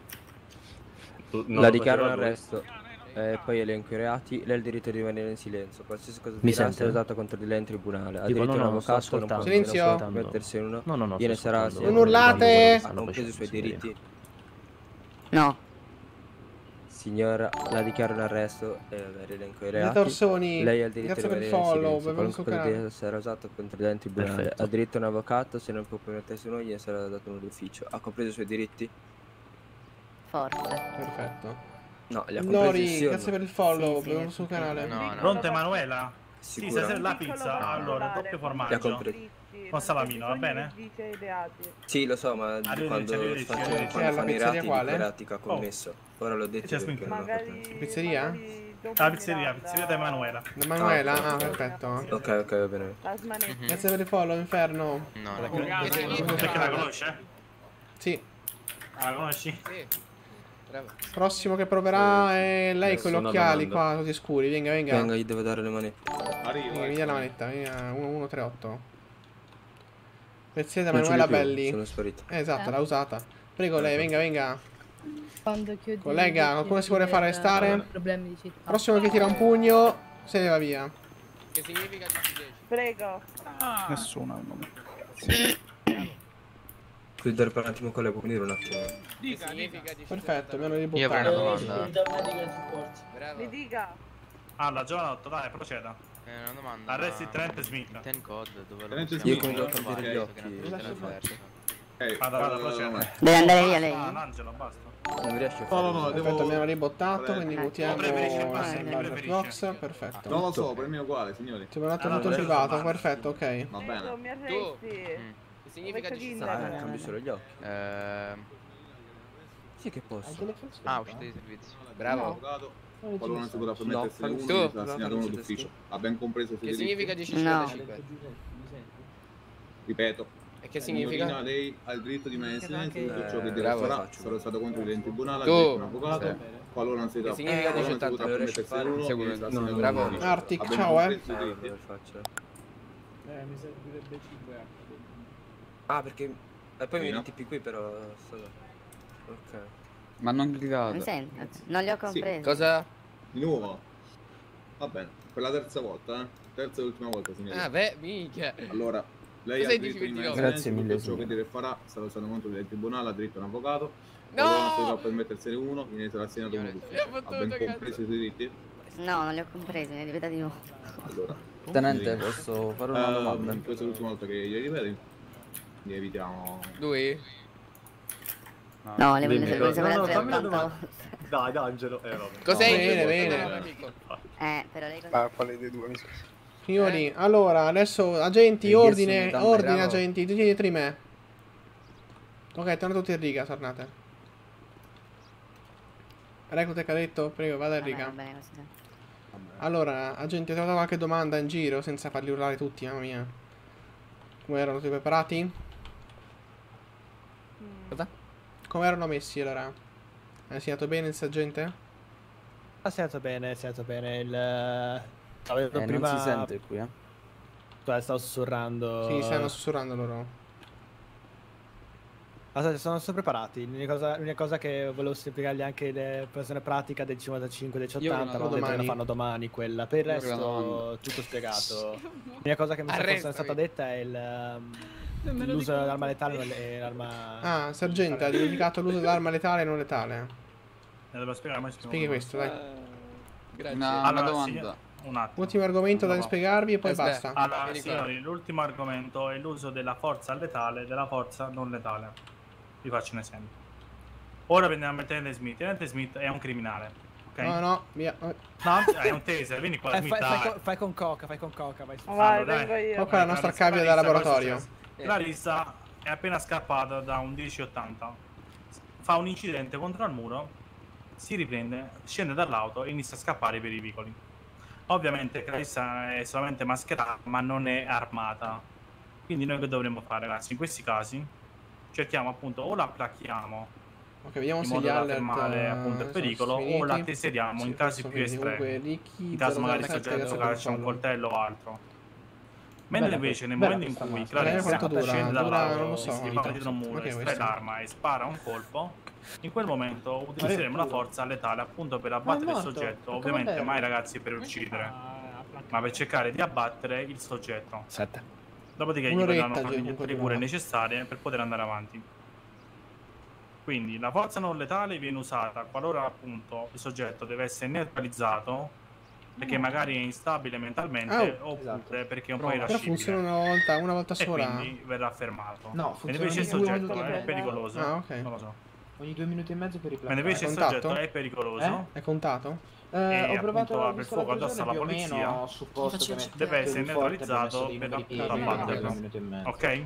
La dichiaro in arresto. Poi elenco i reati. Lei ha il diritto di rimanere in silenzio. Qualsiasi cosa Mi dirà sente? sarà usata contro di lei in tribunale. Ha Dico, diritto no, a un no, sto avvocato, non può ascoltando. Silenzio. mettersi in uno. No, Gliene sto sarà ascoltando. Non urlate! Ha compreso i suoi diritti. No. Signora, la dichiaro in arresto e elenco i reati. Torsoni, Lei ha il diritto di grazie per il rimanere in follow, silenzio. benvenuto Qualunque sul cosa canale. dirà sarà usato contro di lei in tribunale. Perfetto. Ha diritto a un avvocato, se non può permettersi uno gliene sarà dato uno d'ufficio. Ha compreso i suoi diritti? Forte. Perfetto. No, li ha compresi Lori, sì o grazie no? per il follow, Sì, benvenuto sul canale. Pronto Emanuela? Sì, Sicura? stasera la pizza, allora, doppio Li ha formaggio. compresi. Con salamino, va bene? Sì, lo so, ma quando arrivederci. fanno alla i pizzeria reati, quale? i reati che ha commesso. Ora l'ho detto C'è perché non ho fatto. Pizzeria? La pizzeria da Emanuela. Da Manuela? Ah, perfetto. Ok, va bene. Grazie per il follow, inferno. Perché la conosce? Sì. La conosci? Bravo. Prossimo che proverà è lei con gli Una occhiali domanda. qua, tutti scuri. Venga. Venga, gli devo dare le manette. Venga, mi dia la manetta. 1138. Pezzi da Non ce Manuela l'ho più, Belli. sono sparito. Esatto, l'ha usata. Prego lei, venga. Quando chiudi Collega, qualcuno si vuole far restare? Problemi di città. Prossimo che tira un pugno, se ne va via. Che significa 10? Prego. Nessuno al momento. Chiudere per un attimo con le può venire un attimo. Che significa 10? Perfetto, mi hanno Io avrei una ributtato. domanda. Bravo. Mi dica. Allora, giovanotto, dai, proceda. Una domanda. Arresti Trent Smith. Ten code dove lo Tenente possiamo Io comincio a trovare, cambiare gli visto che occhi. non avete l'offerta. Vada, proceda. Deve andare via lei. Ah, Angelo, basta. Non riesci a No, fare. Perfetto, mi hanno ribottato, quindi votiamo preferisci il Salvador Box, perfetto. Non lo so, per me è uguale, signori. Ti ho mandato tutto in privato, perfetto, ok. Va Prego, bene. mi arresti. Che significa Dove 10? c'è Cambio solo gli occhi. Sì che posso. Uscite di servizio. Bravo. Avvocato, qualora non si potrà permettersi No, uno, tu. gli sarà assegnato uno d'ufficio. Ha ben compreso i suoi Che diritti. significa 10 No. 55? Ripeto. E che significa? Signorina, lei ha il diritto di rimanere in silenzio, tutto ciò che bravo. dirà sarà stato contro di lei in tribunale, ha Tu. diritto un avvocato, qualora non si Che potrà significa qualora non si 1080? potrà permettersi uno, Seguo. gli sarà assegnato uno Bravo. d'ufficio. Arctic, Ha ben ciao, compreso i suoi diritti. Dove faccio? Mi servirebbe 5 Ah, perché... E poi mi Sì, no? ritipi qui però... Ok. Ma non Mi gridato. sente? Non li ho compresi. Cosa? Di nuovo? Va bene, per la terza volta, eh? Terza e ultima volta, signori. Ah, beh, minchia. Allora, lei Cosa ha il hai diritto di rimanere in dimenticato? Grazie silenzio, mille, tutto ciò che signore. dire e farà sarà usato contro del tribunale, ha diritto a un avvocato. No! Qualora non si potrà permettersene uno, viene sarà assegnato uno d'ufficio. Abbiamo Ha ben fottuto, compreso i suoi diritti? No, non li ho compresi, ne ripeta di nuovo. Allora, Tenente, posso fare una domanda? questa è l'ultima volta che glieli ripeti. Quindi evitiamo. Lui? No, le voglio Dimmi. sapere No, altre fammi una 80 domanda. volte. Dai, D'Angelo. Vabbè. Cos'è? No, bene, bene. Però lei Ma quale dei due mi sa? Signori, allora, adesso, agenti, Io ordine, sono ordine, bravo. agenti, tutti dietro di me. Ok, tornate tutti in riga, tornate. Reclute cadetto, prego, vada in Vabbè, riga. va bene così. Allora, agenti, ho trovato qualche domanda in giro senza farli urlare tutti, mamma mia. Come erano tutti preparati? Cosa? Come erano messi allora? Hai insegnato bene il sergente? Ha segnato bene, il... Stavo detto prima... Non si sente qui, Stavo sussurrando... Sì, stanno sussurrando loro. Aspetta, sono preparati. L'unica cosa che volevo spiegargli anche le persone pratica del 55 del 80, ma ho detto che la fanno domani quella. Per il resto tutto spiegato. L'unica cosa che mi è stata detta è l'uso dell'arma letale e l'arma... Ah, sergente, ha dimenticato l'uso dell'arma letale e non letale. Devo spiegare, ma Spieghi questo, dai. Grazie. Una Allora, domanda. Un attimo. Ultimo argomento da spiegarvi e poi Aspetta. basta. Allora, signori, l'ultimo argomento è l'uso della forza letale e della forza non letale. Vi faccio un esempio. Ora prendiamo il tenente Smith. Il tenente Smith è un criminale. Ok. No, via. No, è un taser, vieni qua, fai con coca, vai. Vai, vengo io. Coca è la nostra cavia da laboratorio. Clarissa è appena scappata da un 1080. Fa un incidente contro il muro, si riprende, scende dall'auto e inizia a scappare per i vicoli. Ovviamente Clarissa è solamente mascherata, ma non è armata. Quindi noi che dovremmo fare, ragazzi? In questi casi cerchiamo appunto o la placchiamo vediamo in se modo gli da alert fermare appunto il pericolo o la teseriamo in casi più estremi, in caso magari il soggetto calcia un coltello o altro. Mentre invece nel momento in cui Clarissa scende dall'auto, si fa dietro un muro, estrae l'arma e spara un colpo, in quel momento utilizzeremo la forza letale appunto per abbattere il soggetto, ovviamente mai ragazzi per uccidere, ma per cercare di abbattere il soggetto. 7. Dopodiché gli verranno fatte tutte le cure necessarie per poter andare avanti. Quindi la forza non letale viene usata qualora appunto il soggetto deve essere neutralizzato perché magari è instabile mentalmente oppure perché è un po' irascibile. Però funziona una volta sola. E quindi verrà fermato. No, e invece il soggetto è pericoloso. Non lo so. Ogni 2 minuti e mezzo per i mentre invece il soggetto è pericoloso. È contato? Ho provato apre il fuoco addosso alla polizia. Deve essere neutralizzato per abbatterlo. Ok?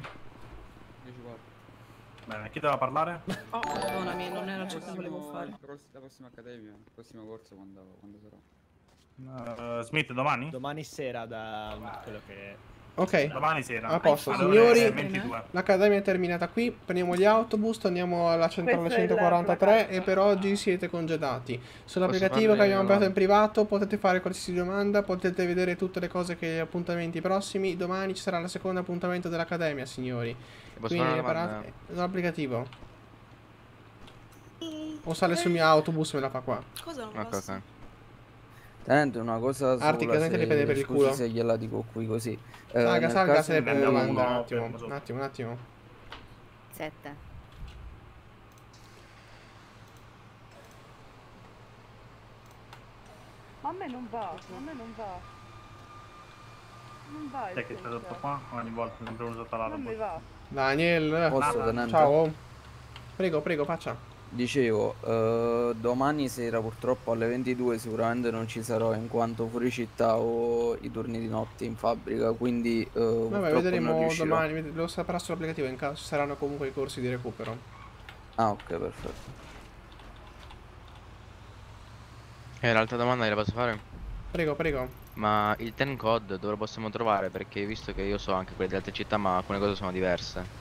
Bene, chi deve parlare? Oh, perdonami, non era ciò che volevo fare. La prossima accademia, il prossimo corso quando sarà? Smith, domani? Domani sera da quello che... Ok, domani sera. A posto, Allora, signori, l'accademia è terminata qui, prendiamo gli autobus, andiamo alla centrale 143 e per oggi siete congedati. Sull'applicativo che abbiamo aperto in privato potete fare qualsiasi domanda, potete vedere tutte le cose che gli appuntamenti prossimi. Domani ci sarà il secondo appuntamento dell'accademia, signori. Quindi preparate l'applicativo. O sale sul mio autobus e me la fa qua. Cosa non basta? Tenente, una cosa sola, Artica, se, le prende per il culo. se gliela dico qui così. Salga, se le prende domanda. Un attimo. 7. Ma a me non va. Non va. Sai che sta sotto qua? Ogni volta sempre uno sotto l'altro. Non mi va. Daniel, tenente? ciao. Prego, faccia. Dicevo, domani sera purtroppo alle 22 sicuramente non ci sarò in quanto fuori città ho i turni di notte in fabbrica, quindi vabbè, vedremo domani, lo saprà sull'applicativo in caso ci saranno comunque i corsi di recupero. Ah, ok, perfetto. L'altra domanda gliela posso fare? Prego. Ma il ten code dove lo possiamo trovare? Perché visto che io so anche quelle di altre città, ma alcune cose sono diverse.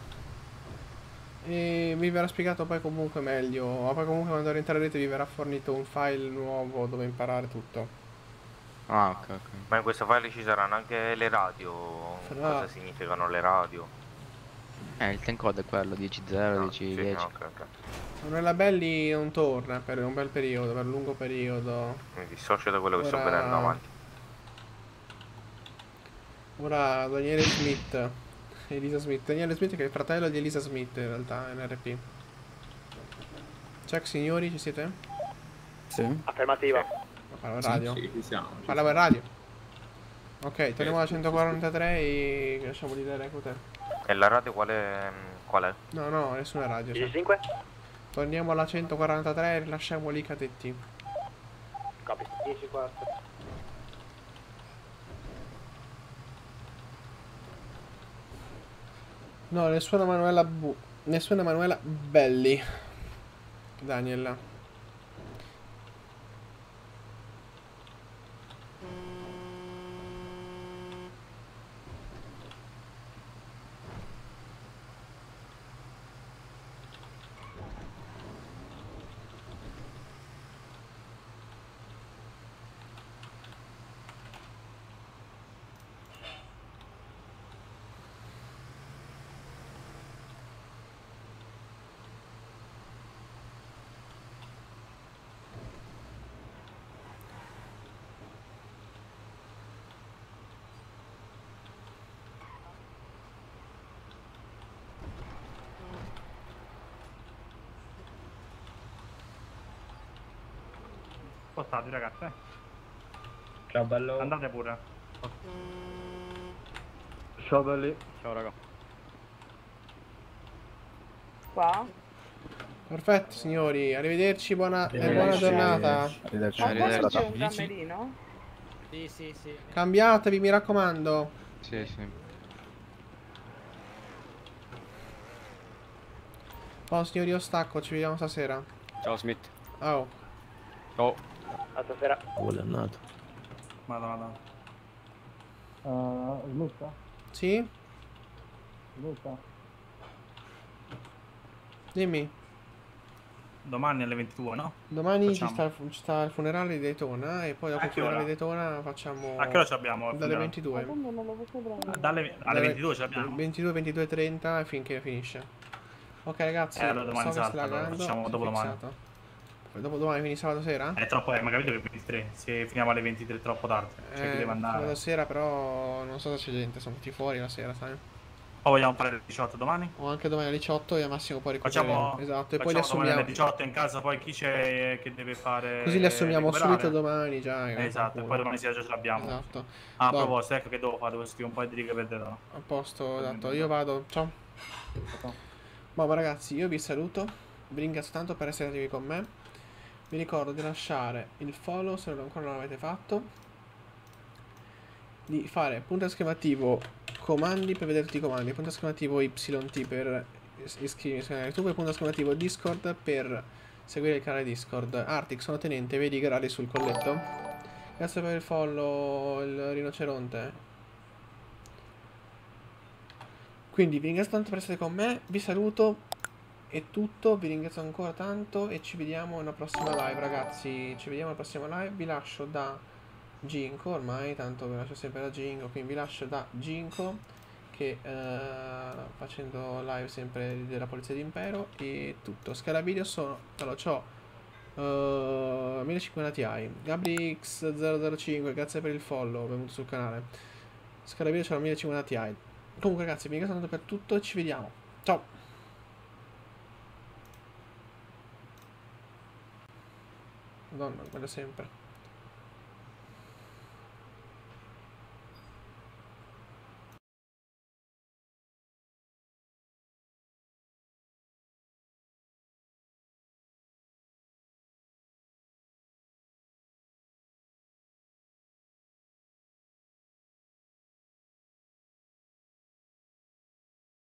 E vi verrà spiegato poi comunque meglio. Poi comunque quando rientrerete vi verrà fornito un file nuovo dove imparare tutto. Ah, ok. Ma in questo file ci saranno anche le radio. Cosa significano le radio? Il ten code è quello 10-0, 10-10. Ok. Manuela Belli non torna per un bel periodo, per un lungo periodo. Mi dissocio da quello che sto vedendo avanti. Ora Daniele Smith. Elisa Smith, Daniele Smith che è il fratello di Elisa Smith in realtà, NRP. Check signori, ci siete? Sì. Affermativa. Parlavo in radio. Sì, siamo. Parlavo in radio. Ok, torniamo alla 143 e lasciamo l'idea recluter. E la radio qual è? No, nessuna radio. 15. Torniamo alla 143 e rilasciamo lì i cadetti. Capi. 10-4. No, nessuna Manuela Belli. Daniela. Spostati ragazze. Ciao bello. Andate pure. Ciao belli. Ciao raga. Qua? Perfetto, signori, arrivederci, buona giornata. Arrivederci. Arrivederci. C'è un camerino? Sì. Cambiatevi, mi raccomando. Sì. Oh, signori, io stacco, ci vediamo stasera. Ciao Smith. Oh. Ciao. A stasera. Quello è nato. Madonna. Smith? Sì? Smith? Dimmi. Domani alle 22, no? Domani ci sta il funerale di Daytona e poi dopo il funerale di Daytona facciamo... A che ora ci abbiamo? Dalle 22. Alle 22 ce l'abbiamo? 22, 22:30 e finché finisce. Ok ragazzi, allora domani so che salta, allora facciamo dopodomani. Dopodomani, quindi sabato sera? È troppo, magari alle 23. Se finiamo alle 23 è troppo tardi. Cioè, chi deve andare. Sabato sera però non so se c'è gente, sono tutti fuori la sera, sai? O vogliamo fare alle 18 domani? O anche domani alle 18 e al massimo poi recupereremo. Esatto, e poi li assumiamo alle 18 in casa, poi chi c'è che deve fare. Così li assumiamo subito domani già. Esatto, e poi domani sera già ce l'abbiamo. Esatto. A proposito, ecco che devo fare, devo scrivere un po' di righe per te. A posto, esatto, io vado, ciao. Boh ragazzi, io vi saluto, vi ringrazio tanto per essere arrivati con me. Vi ricordo di lasciare il follow se ancora non l'avete fatto, di fare punto esclamativo comandi per vedere tutti i comandi, punto esclamativo YT per iscrivermi al canale YouTube e punto esclamativo Discord per seguire il canale Discord. Artix, sono tenente, vedi i gradi sul colletto. Grazie per il follow, il rinoceronte. Quindi vi ringrazio tanto per essere con me, vi saluto, è tutto, vi ringrazio ancora tanto e ci vediamo in una prossima live ragazzi, ci vediamo alla prossima live, vi lascio da Ginko, ormai tanto vi lascio sempre da Ginko, quindi vi lascio da Ginko che facendo live sempre della Polizia d'Impero e tutto. Scala video sono, allora c'ho 1050 Ti, GabriX005, grazie per il follow, benvenuto sul canale. Scala video c'ho la 1050 Ti. Comunque ragazzi, vi ringrazio tanto per tutto e ci vediamo. Ciao! Madonna, guarda sempre.